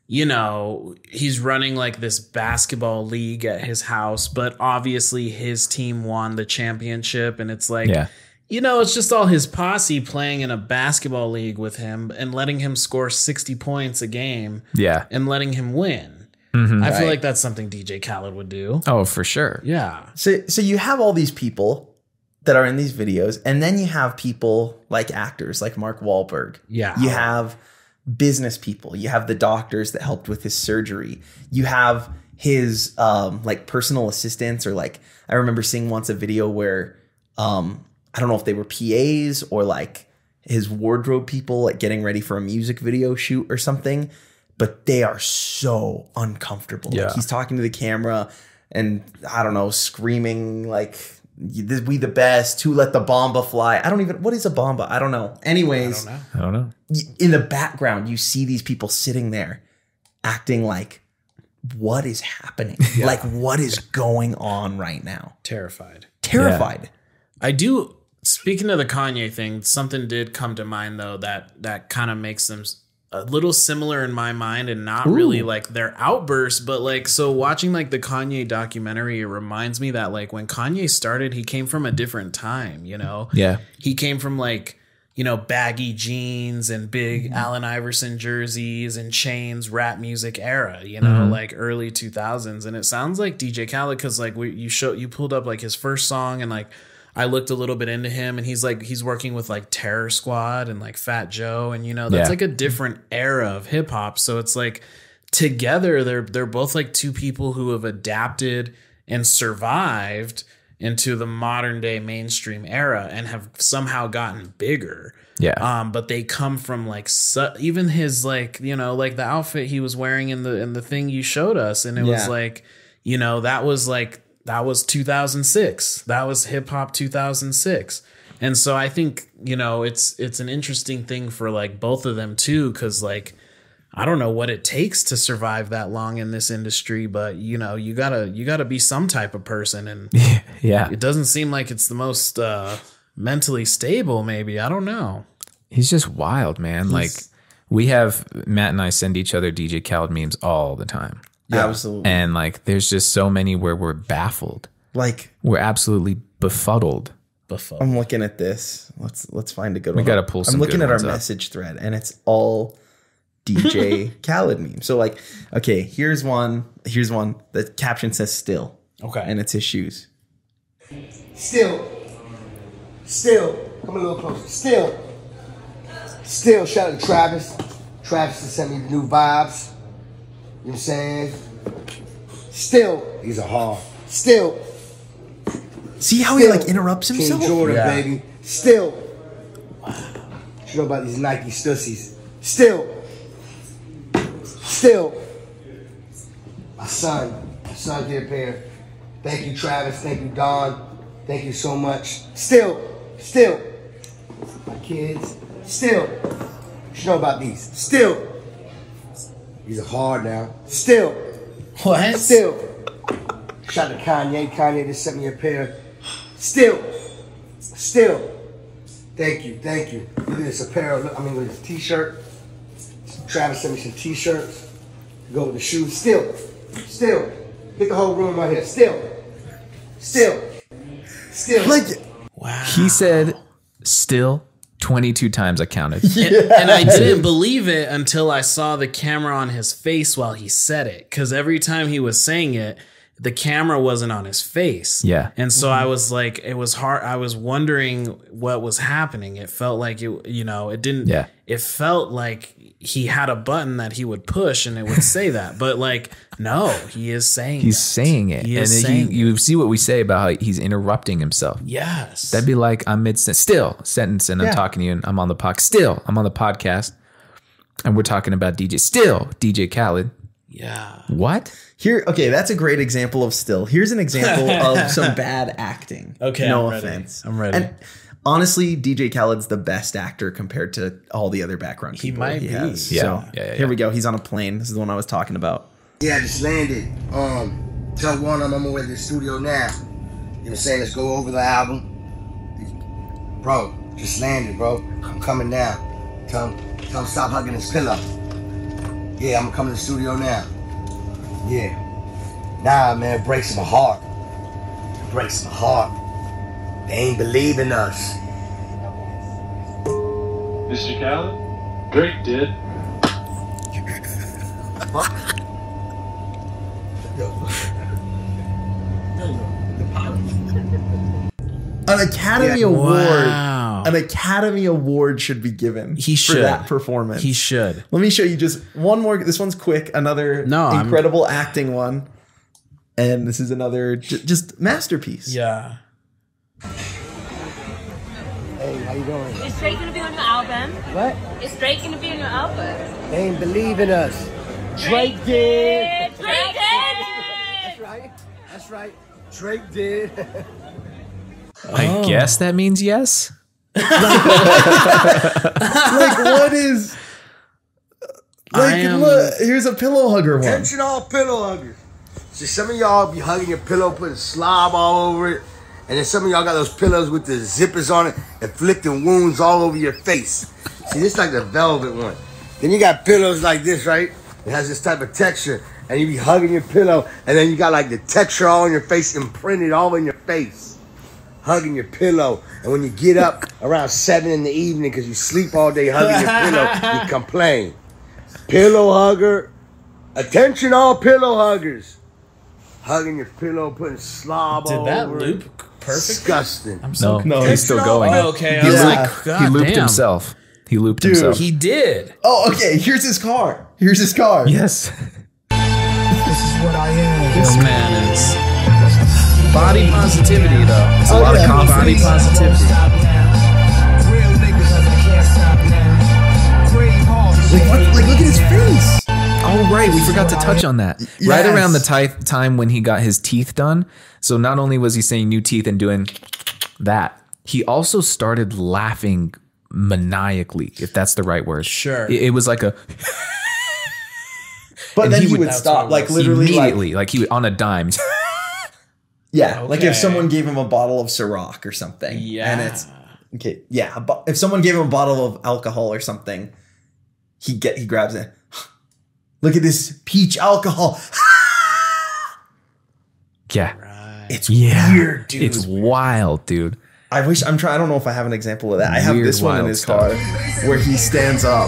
S6: you know, he's running like this basketball league at his house, but obviously his team won the championship. And it's like,
S5: Yeah.
S6: you know, it's just all his posse playing in a basketball league with him and letting him score sixty points a game.
S5: Yeah.
S6: And letting him win.
S5: Mm-hmm.
S6: I feel
S7: Right.
S6: like that's something D J Khaled would do.
S5: Oh, for sure.
S6: Yeah.
S7: So, so you have all these people that are in these videos, and then you have people like actors like Mark Wahlberg.
S6: Yeah.
S7: You have business people. You have the doctors that helped with his surgery. You have his um, like personal assistants, or like I remember seeing once a video where um, I don't know if they were P As or like his wardrobe people, like getting ready for a music video shoot or something. But they are so uncomfortable.
S5: Yeah.
S7: Like he's talking to the camera and I don't know, screaming like we the best, who let the bomba fly. I don't even, what is a bomba? I don't know. Anyways,
S6: I don't know.
S5: I don't know.
S7: in the background, you see these people sitting there acting like, what is happening? Like, what is going on right now?
S6: Terrified.
S7: Terrified.
S6: I do. Speaking of the Kanye thing, something did come to mind though that that kind of makes them a little similar in my mind, and not
S7: Ooh.
S6: really like their outbursts, but like, so watching like the Kanye documentary, it reminds me that like when Kanye started, he came from a different time, you know?
S5: Yeah.
S6: He came from like, you know, baggy jeans and big mm-hmm. Allen Iverson jerseys and chains, rap music era, you know, mm-hmm. like early two thousands. And it sounds like D J Khaled, because like we, you show, you pulled up like his first song, and like I looked a little bit into him, and he's like, he's working with like Terror Squad and like Fat Joe, and you know, that's
S5: Yeah.
S6: like a different era of hip hop. So it's like together they're they're both like two people who have adapted and survived into the modern day mainstream era and have somehow gotten bigger.
S5: Yeah.
S6: Um, but they come from like su- even his like, you know, like the outfit he was wearing in the in the thing you showed us, and it
S7: Yeah.
S6: was like, you know, that was like that was two thousand six. That was hip hop two thousand six. And so I think, you know, it's it's an interesting thing for like both of them too, because like I don't know what it takes to survive that long in this industry, but you know, you gotta you gotta be some type of person, and
S5: Yeah.
S6: it doesn't seem like it's the most uh, mentally stable. Maybe, I don't know.
S5: He's just wild, man.
S7: He's-
S5: like we have Matt and I send each other D J Khaled memes all the time.
S7: Yeah. Absolutely.
S5: And like there's just so many where we're baffled.
S7: Like,
S5: We're absolutely befuddled.
S6: Buffalo.
S7: I'm looking at this. Let's let's find a good
S5: We
S7: one.
S5: gotta pull some
S7: I'm looking
S5: good
S7: at our
S5: ones up.
S7: message thread, and it's all D J Khaled memes. So like, okay, here's one. Here's one. The caption says "still."
S6: Okay.
S7: And it's his shoes.
S2: Still. Still. Come a little closer. Still. Still. Shout out to Travis. Travis has sent me new vibes. You know what I'm saying? Still. These are hard. Still.
S7: See how he
S2: Still.
S7: like interrupts
S2: King
S7: himself?
S2: Jordan,
S6: Yeah.
S2: baby. Still. You know about these Nike stussies. Still. Still. My son. My son did a pair. Thank you, Travis. Thank you, Don. Thank you so much. Still. Still. My kids. Still. You know about these. Still. These are hard now. Still.
S6: What?
S2: Still. Shout out to Kanye. Kanye just sent me a pair. Still. Still. Thank you. Thank you. Look at this apparel. Look, I mean, with this t-shirt. Travis sent me some t-shirts. Go with the shoes. Still. Still. Get the whole room right here. Still. Still. Still.
S7: Like,
S6: Wow.
S5: He said still twenty-two times. I counted.
S6: And, and I didn't believe it until I saw the camera on his face while he said it. Because every time he was saying it, the camera wasn't on his face.
S5: Yeah.
S6: And so I was like, it was hard. I was wondering what was happening. It felt like it, you know, it didn't,
S5: Yeah.
S6: it felt like he had a button that he would push and it would say that. But like, no, he is saying
S5: He's
S6: that.
S5: saying it.
S6: He
S5: and
S6: is
S5: then
S6: saying
S5: you, you see what we say about how he's interrupting himself.
S6: Yes.
S5: That'd be like I'm mid still sentence and I'm
S7: Yeah.
S5: talking to you and I'm on the podcast. Still, I'm on the podcast and we're talking about D J. Still, D J Khaled.
S6: yeah.
S5: What?
S7: here, okay, that's a great example of still. Here's an example of some bad acting.
S6: Okay,
S7: no
S6: I'm ready.
S7: offense.
S6: I'm ready.
S7: And honestly, D J Khaled's the best actor compared to all the other background
S6: He
S7: people
S6: might
S7: he
S6: be.
S7: has.
S5: Yeah.
S7: So
S5: Yeah, yeah,
S7: here
S5: yeah.
S7: we go. He's on a plane. This is the one I was talking about.
S2: Yeah, I just landed. Um, tell one I'm on my way to the studio now. You know what I'm saying? Let's go over the album. Bro, just landed, bro. I'm coming now. Tell him, tell him stop hugging his pillow. You know Yeah, I'm gonna come to the studio now. Yeah. Nah, man, it breaks my heart. It breaks my heart. They ain't believing us.
S9: Mister Khaled, Drake did.
S2: Fuck.
S7: An Academy
S6: Yeah.
S7: Award.
S6: Wow.
S7: An Academy Award should be given
S6: He
S7: for
S6: should.
S7: that performance.
S6: He should.
S7: Let me show you just one more. This one's quick. Another
S6: No, I'm-
S7: incredible acting one. And this is another j- just masterpiece.
S6: Yeah.
S2: Hey, how you doing?
S10: Is Drake gonna be on your album?
S2: What?
S10: Is Drake gonna be on your album?
S2: They ain't believing us. Drake did.
S10: Drake did!
S2: That's right. That's right. Drake did.
S5: I
S6: Oh.
S5: guess that means yes.
S7: Like, what is. Like,
S6: I am-
S7: look, here's a pillow hugger one.
S2: Attention all pillow huggers. See, some of y'all be hugging your pillow, putting slob all over it. And then some of y'all got those pillows with the zippers on it, inflicting wounds all over your face. See, this is like the velvet one. Then you got pillows like this, right? It has this type of texture. And you be hugging your pillow, and then you got like the texture all on your face, imprinted all in your face. Hugging your pillow. And when you get up around seven in the evening because you sleep all day hugging your pillow, you complain. Pillow hugger. Attention all pillow huggers. Hugging your pillow, putting slob
S6: Did
S2: all
S6: that
S2: over
S6: loop
S2: it.
S6: perfect?
S2: Disgusting.
S6: I'm so
S5: No,
S7: No,
S5: he's still going.
S6: Oh, okay. I
S5: He,
S6: was
S7: Yeah.
S6: like,
S5: he
S6: God
S5: looped
S6: damn.
S5: himself. He looped
S7: Dude,
S5: himself.
S6: He did.
S7: Oh, okay. Here's his car. Here's his car.
S5: yes.
S6: This man is body positivity, though. It's a
S7: Oh,
S6: lot
S7: yeah.
S6: of body positivity.
S7: Like, what, like, look at his face.
S5: Oh, right. We forgot to touch on that.
S7: Yes.
S5: Right around the ti- time when he got his teeth done. So not only was he saying new teeth and doing that, he also started laughing maniacally, if that's the right word.
S6: Sure.
S5: It, it was like a
S7: But
S5: And
S7: then
S5: he
S7: he,
S5: would-
S7: would
S6: that's
S7: stop,
S6: what it
S7: like
S6: was.
S7: literally, like,
S5: immediately, like, he was on a dime.
S7: yeah, like
S6: Okay.
S7: if someone gave him a bottle of Ciroc or something.
S6: Yeah.
S7: And it's, okay, yeah. But if someone gave him a bottle of alcohol or something, he get he grabs it. Look at this peach alcohol.
S5: yeah.
S7: It's
S5: Yeah.
S7: weird, dude.
S5: It's wild, dude.
S7: I wish I'm trying. I don't know if I have an example of that. I have
S5: Weird,
S7: this one in
S5: wild
S7: his
S5: stuff.
S7: car where he stands up.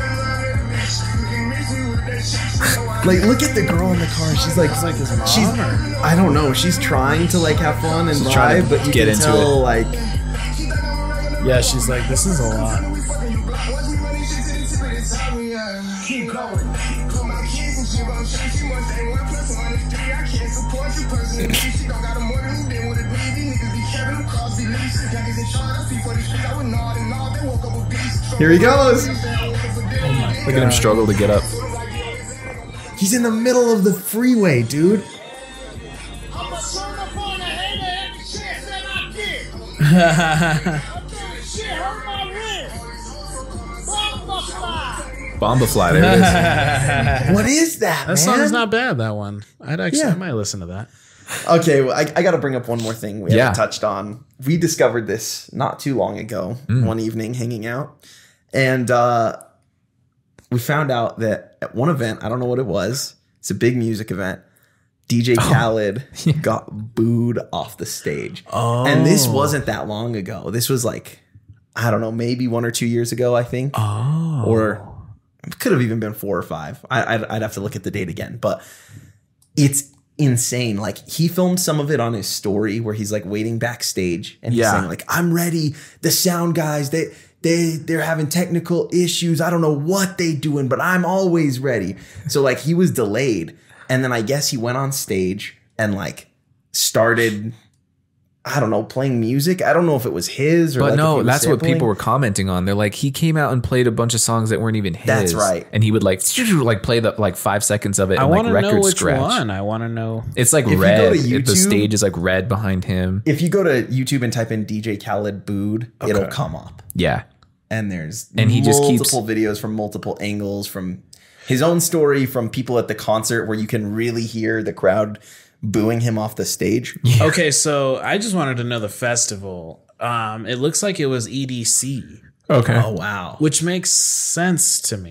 S7: Like, look at the girl in the car. She's like,
S6: like his mom,
S7: she's.
S6: or-
S7: I don't know. She's trying to like have fun and
S5: She's trying
S7: vibe,
S5: to
S7: but you
S5: get
S7: can
S5: into
S7: tell
S5: it.
S7: like
S6: Yeah, she's like, this is a lot.
S7: here he goes.
S5: Look at him struggle to get up.
S7: He's in the middle of the freeway, dude.
S5: Bomba fly, there it is.
S7: What is that,
S6: That
S7: man?
S6: song's not bad, that one. I'd actually,
S7: Yeah.
S6: I might listen to that.
S7: Okay, well, I, I got to bring up one more thing we
S5: Yeah.
S7: haven't touched on. We discovered this not too long ago, one evening hanging out. And uh, we found out that at one event, I don't know what it was, it's a big music event, D J Khaled got booed off the stage.
S6: Oh.
S7: And this wasn't that long ago. This was like, I don't know, maybe one or two years ago, I think.
S6: Oh.
S7: Or it could have even been four or five. I, I'd, I'd have to look at the date again. But it's insane. Like, he filmed some of it on his story where he's like waiting backstage and he's
S5: Yeah.
S7: saying like, I'm ready. The sound guys, they they they're having technical issues. I don't know what they doing, but I'm always ready. So like, he was delayed, and then I guess he went on stage and like started, I don't know, playing music. I don't know if it was his or
S5: But
S7: like if he
S5: no,
S7: was
S5: that's what
S7: sampling.
S5: people were commenting on. They're like, he came out and played a bunch of songs that weren't even his.
S7: That's right.
S5: And he would like like play the like five seconds of it
S6: I
S5: and like
S6: want to
S5: record
S6: know which
S5: scratch.
S6: one. I want to know.
S5: It's like
S7: If you go
S5: red.
S7: to
S5: It- the
S7: YouTube-
S5: stage is like red behind him.
S7: If you go to YouTube and type in D J Khaled booed, it'll come up.
S5: Yeah.
S7: And there's
S5: And he just keeps-
S7: multiple videos from multiple angles, from his own story, from people at the concert where you can really hear the crowd booing him off the stage.
S6: Okay, so I just wanted to know the festival. Um, it looks like it was E D C,
S5: Okay.
S7: Oh wow.
S6: which makes sense to me.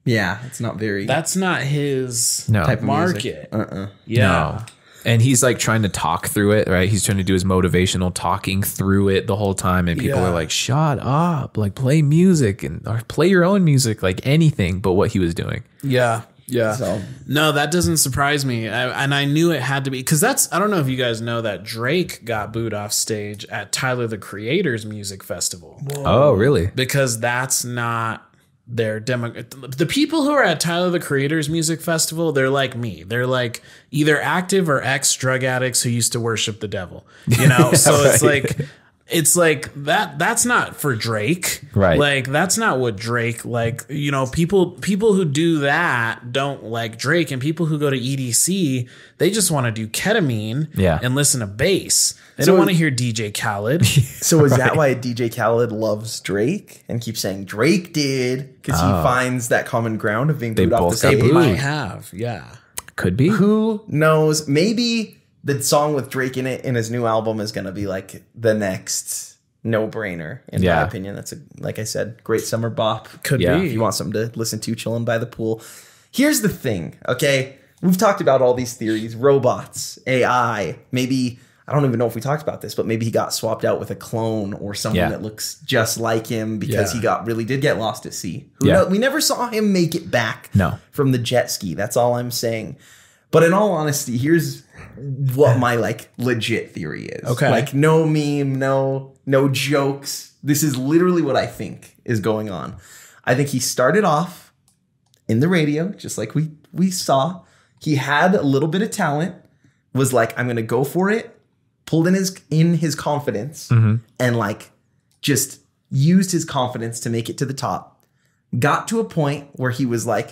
S7: Yeah, it's not very.
S6: That's not his
S5: No.
S6: type
S5: Type of
S6: market.
S7: Uh-uh.
S6: Yeah.
S5: No. And he's like trying to talk through it, right? He's trying to do his motivational talking through it the whole time. And people
S6: Yeah.
S5: are like, shut up, like play music and or play your own music, like anything but what he was doing.
S6: Yeah. Yeah.
S7: So-
S6: No, that doesn't surprise me. I, and I knew it had to be because that's, I don't know if you guys know that Drake got booed off stage at Tyler the Creator's music festival.
S5: Oh, really?
S6: Because that's not their demo. The people who are at Tyler the Creator's music festival, they're like me. They're like either active or ex drug addicts who used to worship the devil. You know, so it's
S5: Right.
S6: like it's like that. That's not for Drake,
S5: Right.
S6: Like that's not what Drake like. You know, people people who do that don't like Drake, and people who go to E D C, they just want to do ketamine,
S5: Yeah.
S6: and listen to bass. They
S7: So-
S6: don't want to hear D J Khaled.
S7: So is that why D J Khaled loves Drake and keeps saying Drake did because he finds that common ground of being
S5: They
S7: booed off the
S5: both got
S7: stage?
S5: booed.
S6: Might have, yeah.
S5: Could be.
S7: Who knows? Maybe the song with Drake in it in his new album is going to be like the next no-brainer. In
S5: Yeah.
S7: my opinion, that's a like I said, great summer bop.
S6: Could
S5: Yeah.
S6: be.
S7: If you want something to listen to, chilling by the pool. Here's the thing, okay? We've talked about all these theories: robots, A I, maybe. I don't even know if we talked about this, but maybe he got swapped out with a clone or someone
S5: Yeah.
S7: that looks just like him because
S6: Yeah.
S7: he got really did get lost at sea. Who
S5: Yeah.
S7: know- we never saw him make it back
S5: No.
S7: from the jet ski. That's all I'm saying. But in all honesty, here's what my like legit theory is.
S6: Okay.
S7: Like no meme, no no jokes. This is literally what I think is going on. I think he started off in the radio, just like we we saw. He had a little bit of talent, was like, I'm gonna go for it, pulled in his in his confidence, and like just used his confidence to make it to the top. Got to a point where he was like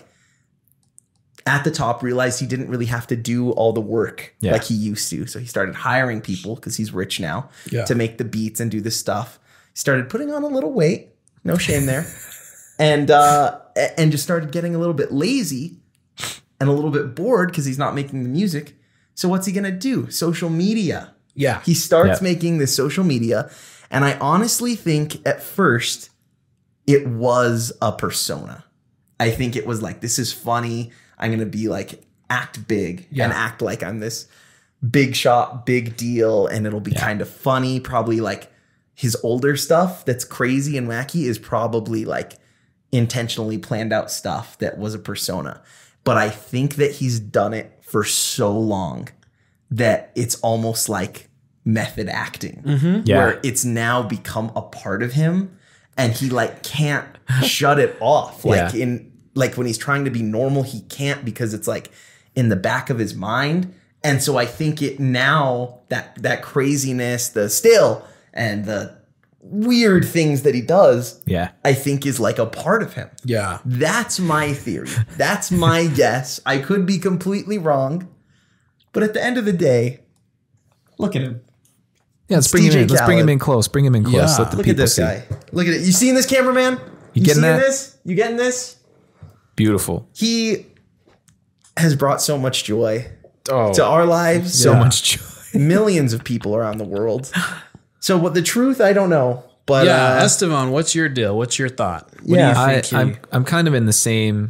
S7: at the top, realized he didn't really have to do all the work
S5: Yeah.
S7: like he used to. So he started hiring people because he's rich now
S6: Yeah.
S7: to make the beats and do this stuff. He started putting on a little weight, no shame there, and uh, a- and just started getting a little bit lazy and a little bit bored because he's not making the music. So what's he gonna do? Social media.
S6: Yeah.
S7: He starts
S5: Yeah.
S7: making this social media, and I honestly think at first it was a persona. I think it was like, this is funny. I'm going to be like, act big
S6: Yeah.
S7: and act like I'm this big shot, big deal. And it'll be kind of funny. Probably like his older stuff that's crazy and wacky is probably like intentionally planned out stuff that was a persona. But I think that he's done it for so long that it's almost like method acting
S5: Yeah.
S7: where it's now become a part of him and he like can't shut it off. Like
S5: Yeah.
S7: in like when he's trying to be normal, he can't because it's like in the back of his mind. And so I think it now that that craziness, the still and the weird things that he does,
S5: Yeah.
S7: I think is like a part of him.
S6: Yeah.
S7: That's my theory. That's my guess. I could be completely wrong. But at the end of the day, look at him.
S5: Yeah, let's bring
S7: D J
S5: him in. Let's bring him
S7: Khaled.
S5: in close. Bring him in close.
S6: Yeah.
S5: Let the
S7: Look
S5: people
S7: at this
S5: see.
S7: guy. Look at it. You seeing this, cameraman? You,
S5: getting
S7: seeing
S5: that?
S7: this? You getting this?
S5: Beautiful.
S7: He has brought so much joy
S6: Oh.
S7: to our lives.
S5: So
S6: Yeah.
S5: much joy.
S7: Millions of people around the world. So what the truth, I don't know. But
S6: yeah,
S7: uh,
S6: Estevan, what's your deal? What's your thought? What
S7: Yeah.
S6: do you
S5: I,
S6: think? he-
S5: I'm I'm kind of in the same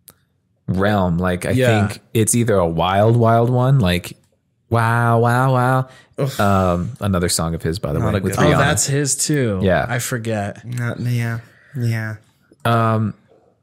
S5: realm. Like I
S6: Yeah.
S5: think it's either a wild, wild one, like wow, wow, wow. Um, another song of his, by the way,
S7: Not a
S5: with
S7: good
S6: oh,
S5: Rihanna.
S6: that's his too.
S5: Yeah.
S6: I forget.
S7: not, yeah. Yeah.
S5: Um,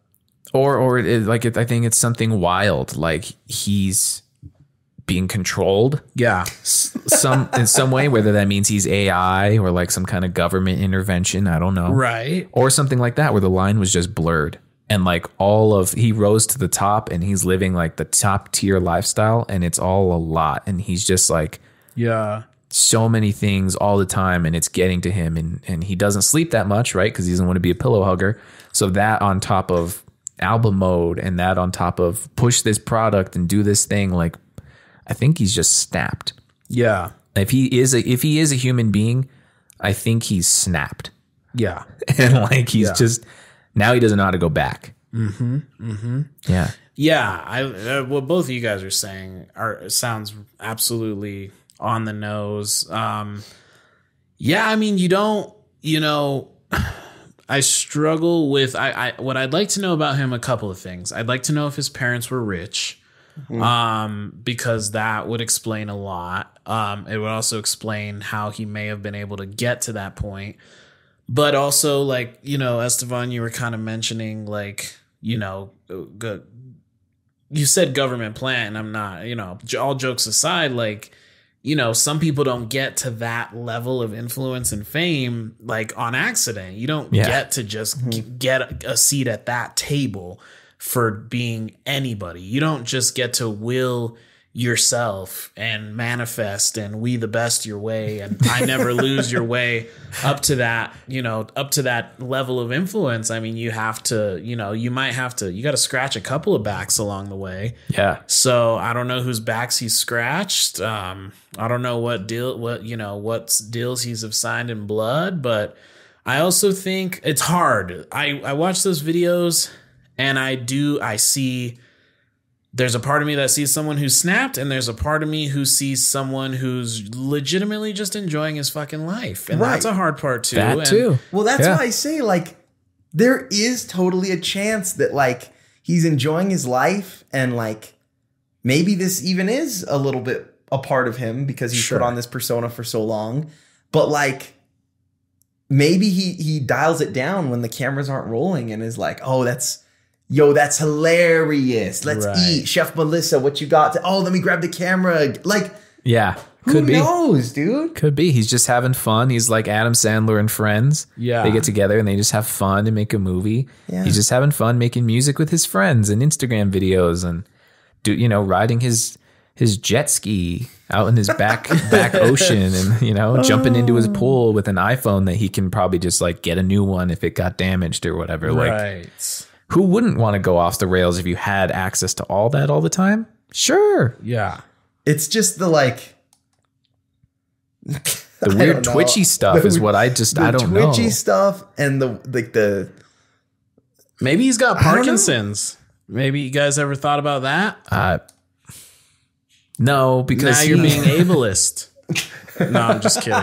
S5: or or it, like it, I think it's something wild, like he's being controlled
S6: Yeah.
S5: s- some in some way, whether that means he's A I or like some kind of government intervention. I don't know.
S6: Right.
S5: Or something like that, where the line was just blurred. And like all of, he rose to the top and he's living like the top tier lifestyle and it's all a lot. And he's just like
S6: Yeah.
S5: so many things all the time and it's getting to him. And, and he doesn't sleep that much, right? Because he doesn't want to be a pillow hugger. So that on top of album mode and that on top of push this product and do this thing, like I think he's just snapped.
S6: Yeah.
S5: If he is a, if he is a human being, I think he's snapped.
S6: Yeah.
S5: And like he's
S6: Yeah.
S5: just, now he doesn't know how to go back.
S6: Mm-hmm. Mm-hmm.
S5: Yeah.
S6: Yeah. I uh, what both of you guys are saying are sounds absolutely on the nose. Um, yeah. I mean, you don't. You know, I struggle with I, I what I'd like to know about him. A couple of things. I'd like to know if his parents were rich, mm-hmm. um, because that would explain a lot. Um, it would also explain how he may have been able to get to that point. But also, like, you know, Estevan, you were kind of mentioning, like, you know, good. You said government plan. I'm not, you know, all jokes aside, like, you know, some people don't get to that level of influence and fame, like, on accident. You don't yeah. get to just mm-hmm. get a seat at that table for being anybody. You don't just get to will yourself and manifest and we the best your way and I never lose your way up to that, you know, up to that level of influence. I mean, you have to, you know, you might have to, you got to scratch a couple of backs along the way.
S5: Yeah.
S6: So I don't know whose backs he's scratched. Um, I don't know what deal, what, you know, what deals he's have signed in blood, but I also think it's hard. I, I watch those videos and I do, I see, there's a part of me that sees someone who's snapped, and there's a part of me who sees someone who's legitimately just enjoying his fucking life. And right. that's a hard part too.
S5: That
S6: and
S5: too.
S7: Well, that's
S5: yeah.
S7: why I say, like, there is totally a chance that, like, he's enjoying his life and, like, maybe this even is a little bit a part of him because he's sure. put on this persona for so long. But, like, maybe he he dials it down when the cameras aren't rolling and is like, oh, that's... Yo, that's hilarious. Let's right. eat. Chef Melissa, what you got? To, oh, let me grab the camera. Like,
S5: yeah,
S7: could who be. knows, dude?
S5: Could be. He's just having fun. He's like Adam Sandler and friends.
S6: Yeah.
S5: They get together and they just have fun and make a movie. Yeah. He's just having fun making music with his friends and Instagram videos and, do you know, riding his his jet ski out in his back back ocean and, you know, jumping into his pool with an iPhone that he can probably just like get a new one if it got damaged or whatever.
S6: Right.
S5: Like, who wouldn't want to go off the rails if you had access to all that all the time? Sure.
S6: Yeah.
S7: It's just the like
S5: the weird twitchy stuff the, is what I just I don't
S7: know. The
S5: twitchy
S7: know. stuff and the like the
S6: maybe he's got Parkinson's. Maybe you guys ever thought about that?
S5: Uh no, because
S6: now you're being ableist. No, I'm just kidding.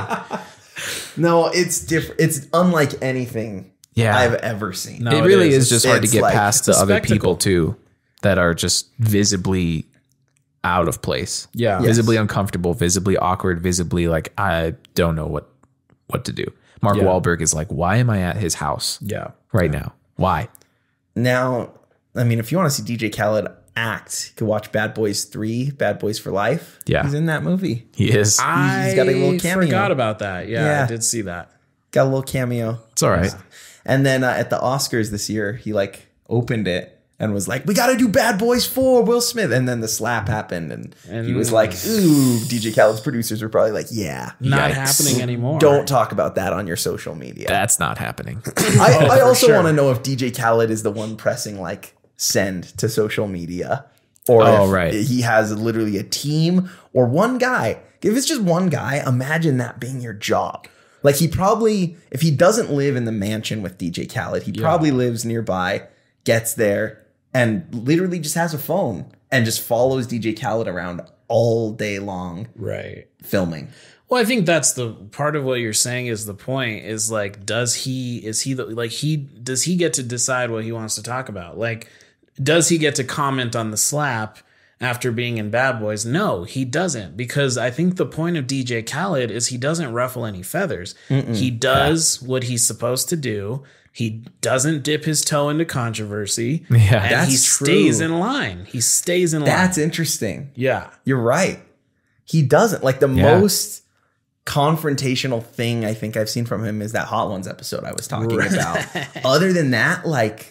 S7: No, it's different. It's unlike anything
S5: yeah.
S7: I've ever seen.
S5: No, it really
S6: it
S5: is. is just hard to get
S7: like,
S5: past the other people too that are just visibly out of place.
S6: Yeah.
S5: Yes. Visibly uncomfortable, visibly awkward, visibly like, I don't know what, what to do. Mark yeah. Wahlberg is like, why am I at his house
S6: yeah.
S5: right
S6: yeah.
S5: now? Why?
S7: Now, I mean, if you want to see D J Khaled act, you can watch Bad Boys three, Bad Boys for Life.
S5: Yeah.
S7: He's in that movie.
S5: He is.
S6: I
S7: He's got a little cameo.
S6: forgot about that. Yeah, yeah. I did see that.
S7: Got a little cameo.
S5: It's all right.
S7: And then uh, at the Oscars this year, he like opened it and was like, we got to do Bad Boys four, Will Smith. And then the slap happened. And, and he was like, ooh, D J Khaled's producers were probably like, yeah.
S6: Not
S5: yikes.
S6: happening anymore.
S7: Don't talk about that on your social media.
S5: That's not happening.
S7: I,
S6: oh,
S7: I also
S6: sure.
S7: want to know if D J Khaled is the one pressing like send to social media. Or
S5: oh,
S7: if
S5: right.
S7: he has literally a team or one guy. If it's just one guy, imagine that being your job. Like he probably, if he doesn't live in the mansion with D J Khaled, he yeah. probably lives nearby, gets there, and literally just has a phone and just follows D J Khaled around all day long.
S6: Right.
S7: Filming.
S6: Well, I think that's the part of what you're saying is the point is like, does he, is he the, like he, does he get to decide what he wants to talk about? Like, does he get to comment on the slap after being in Bad Boys? No, he doesn't, because I think the point of D J Khaled is he doesn't ruffle any feathers. Mm-mm. He does yeah. what he's supposed to do. He doesn't dip his toe into controversy.
S5: Yeah,
S6: and
S7: that's
S6: he
S7: true.
S6: stays in line. He stays in line.
S7: That's interesting.
S6: Yeah.
S7: You're right. He doesn't. Like the
S5: yeah.
S7: most confrontational thing I think I've seen from him is that Hot Ones episode I was talking
S6: right.
S7: about. Other than that, like,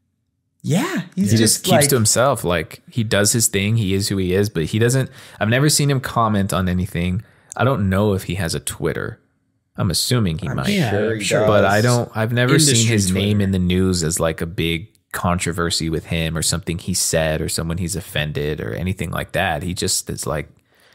S7: yeah, he's
S5: he
S7: just,
S5: just keeps
S7: like,
S5: to himself. Like he does his thing. He is who he is, but he doesn't. I've never seen him comment on anything. I don't know if he has a Twitter. I'm assuming he
S7: I'm
S5: might,
S7: sure he does.
S5: but I don't. I've never
S6: Industry
S5: seen his
S6: Twitter.
S5: name in the news as like a big controversy with him or something he said or someone he's offended or anything like that. He just is like,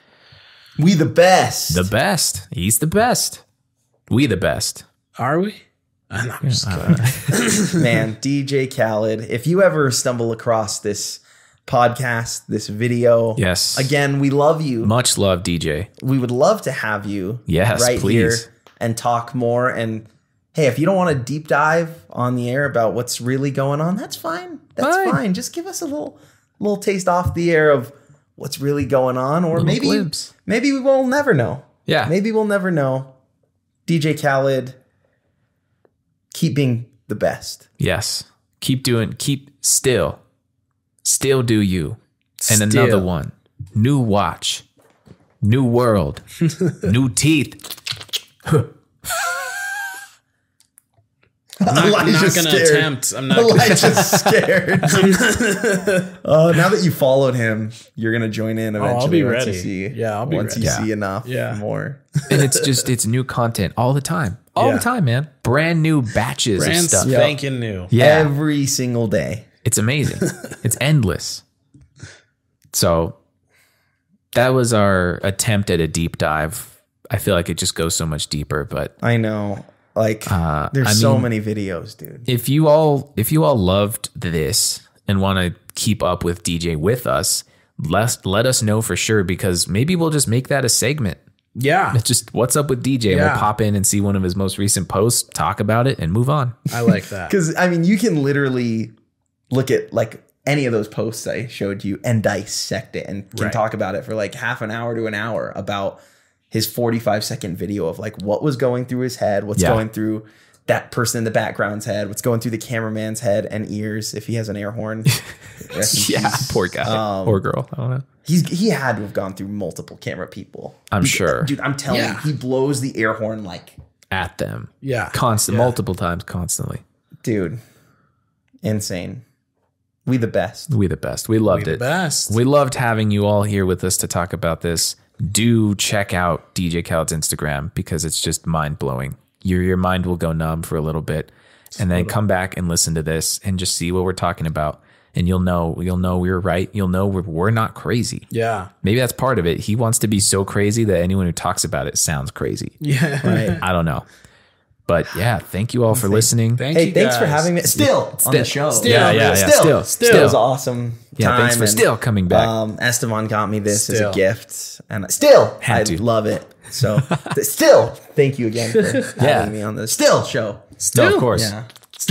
S7: we the best,
S5: the best. He's the best. We the best.
S6: Are we? I'm not just kidding.
S7: Man, D J Khaled, if you ever stumble across this podcast, this video,
S5: yes,
S7: again, we love you.
S5: Much love, D J.
S7: We would love to have you
S5: yes,
S7: right
S5: please.
S7: here and talk more. And hey, if you don't want to deep dive on the air about what's really going on, that's fine. That's fine. fine. Just give us a little little taste off the air of what's really going on, or maybe glimpse. maybe we will never know.
S5: Yeah,
S7: maybe we'll never know. D J Khaled, keep being the best.
S5: Yes, keep doing. Keep still, still do you. And
S6: Still.
S5: another one, new watch, new world, new teeth.
S6: I'm not, I'm not
S7: Elijah's
S6: gonna
S7: scared.
S6: attempt. I'm not.
S7: Elijah's scared. Oh, now that you followed him, you're gonna join in eventually.
S6: Oh, I'll be
S7: once
S6: ready.
S7: You see,
S6: Yeah, I'll be
S7: once
S6: ready.
S7: you
S5: Yeah.
S7: see enough
S6: Yeah.
S7: more.
S5: And it's just, it's new content all the time. All
S6: Yeah.
S5: the time, man. Brand new batches
S6: Brand
S5: of stuff.
S6: spanking new.
S5: Yeah.
S7: Every single day.
S5: It's amazing. It's endless. So that was our attempt at a deep dive. I feel like it just goes so much deeper, but
S7: I know. Like
S5: Uh,
S7: there's
S5: I
S7: so
S5: mean,
S7: many videos, dude.
S5: if you all if you all loved this and want to keep up with D J with us, let let us know for sure, because maybe we'll just make that a segment.
S6: Yeah,
S5: It's just what's up with D J. And
S6: Yeah.
S5: we'll pop in and see one of his most recent posts, talk about it, and move on.
S6: I like that.
S7: Because I mean, you can literally look at like any of those posts I showed you and dissect it, and can
S6: Right.
S7: talk about it for like half an hour to an hour about his forty-five second video of like what was going through his head, what's
S5: Yeah.
S7: going through that person in the background's head, what's going through the cameraman's head and ears if he has an air horn. Rest in
S5: Yeah,
S7: peace.
S5: poor guy
S7: Um,
S5: or girl. I don't know.
S7: He's he had to have gone through multiple camera people.
S5: I'm
S7: He-
S5: sure.
S7: dude. I'm telling
S6: Yeah.
S7: you, he blows the air horn like,
S5: At them.
S6: Yeah.
S5: Constant,
S6: Yeah.
S5: multiple times, constantly.
S7: dude, insane. We the best.
S5: We the best. We loved
S6: We the
S5: it.
S6: best.
S5: We loved having you all here with us to talk about this. Do check out D J Khaled's Instagram, because it's just mind blowing. Your your mind will go numb for a little bit, and then come back and listen to this and just see what we're talking about. And you'll know you'll know we were right. You'll know we're we're not crazy.
S6: Yeah.
S5: Maybe that's part of it. He wants to be so crazy that anyone who talks about it sounds crazy.
S6: Yeah.
S7: Right.
S5: I don't know. But yeah, thank you all for listening.
S6: Thank
S7: Hey,
S6: you
S7: thanks for
S6: guys.
S7: having me. Still, on the show.
S6: Still,
S5: yeah, yeah, yeah.
S7: Still,
S5: Still,
S7: still,
S5: still.
S7: it was awesome.
S5: Yeah,
S7: time,
S5: thanks for
S7: and,
S5: still coming back.
S7: Um, Estevan got me this
S6: Still.
S7: as a gift, and I still
S5: Had
S7: I
S5: to.
S7: love it. So, th- still, thank you again for having
S5: Yeah.
S7: me on the Still show.
S5: No, of course.
S7: Yeah.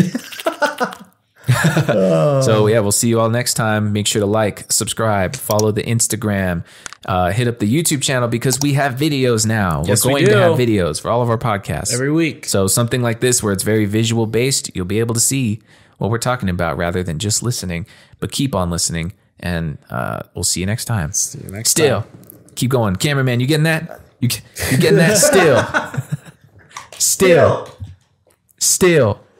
S5: So yeah, we'll see you all next time. Make sure to like, subscribe, follow the Instagram, uh, hit up the YouTube channel, because we have videos now.
S6: Yes,
S5: We're
S6: we
S5: going to
S6: do.
S5: have videos for all of our podcasts
S6: Every week.
S5: So something like this, where it's very visual based, you'll be able to see what we're talking about rather than just listening. But keep on listening, and uh, we'll see you next time.
S6: See you next
S5: Still,
S6: time.
S5: keep going, cameraman. You getting that? You you getting that? Still, still, still.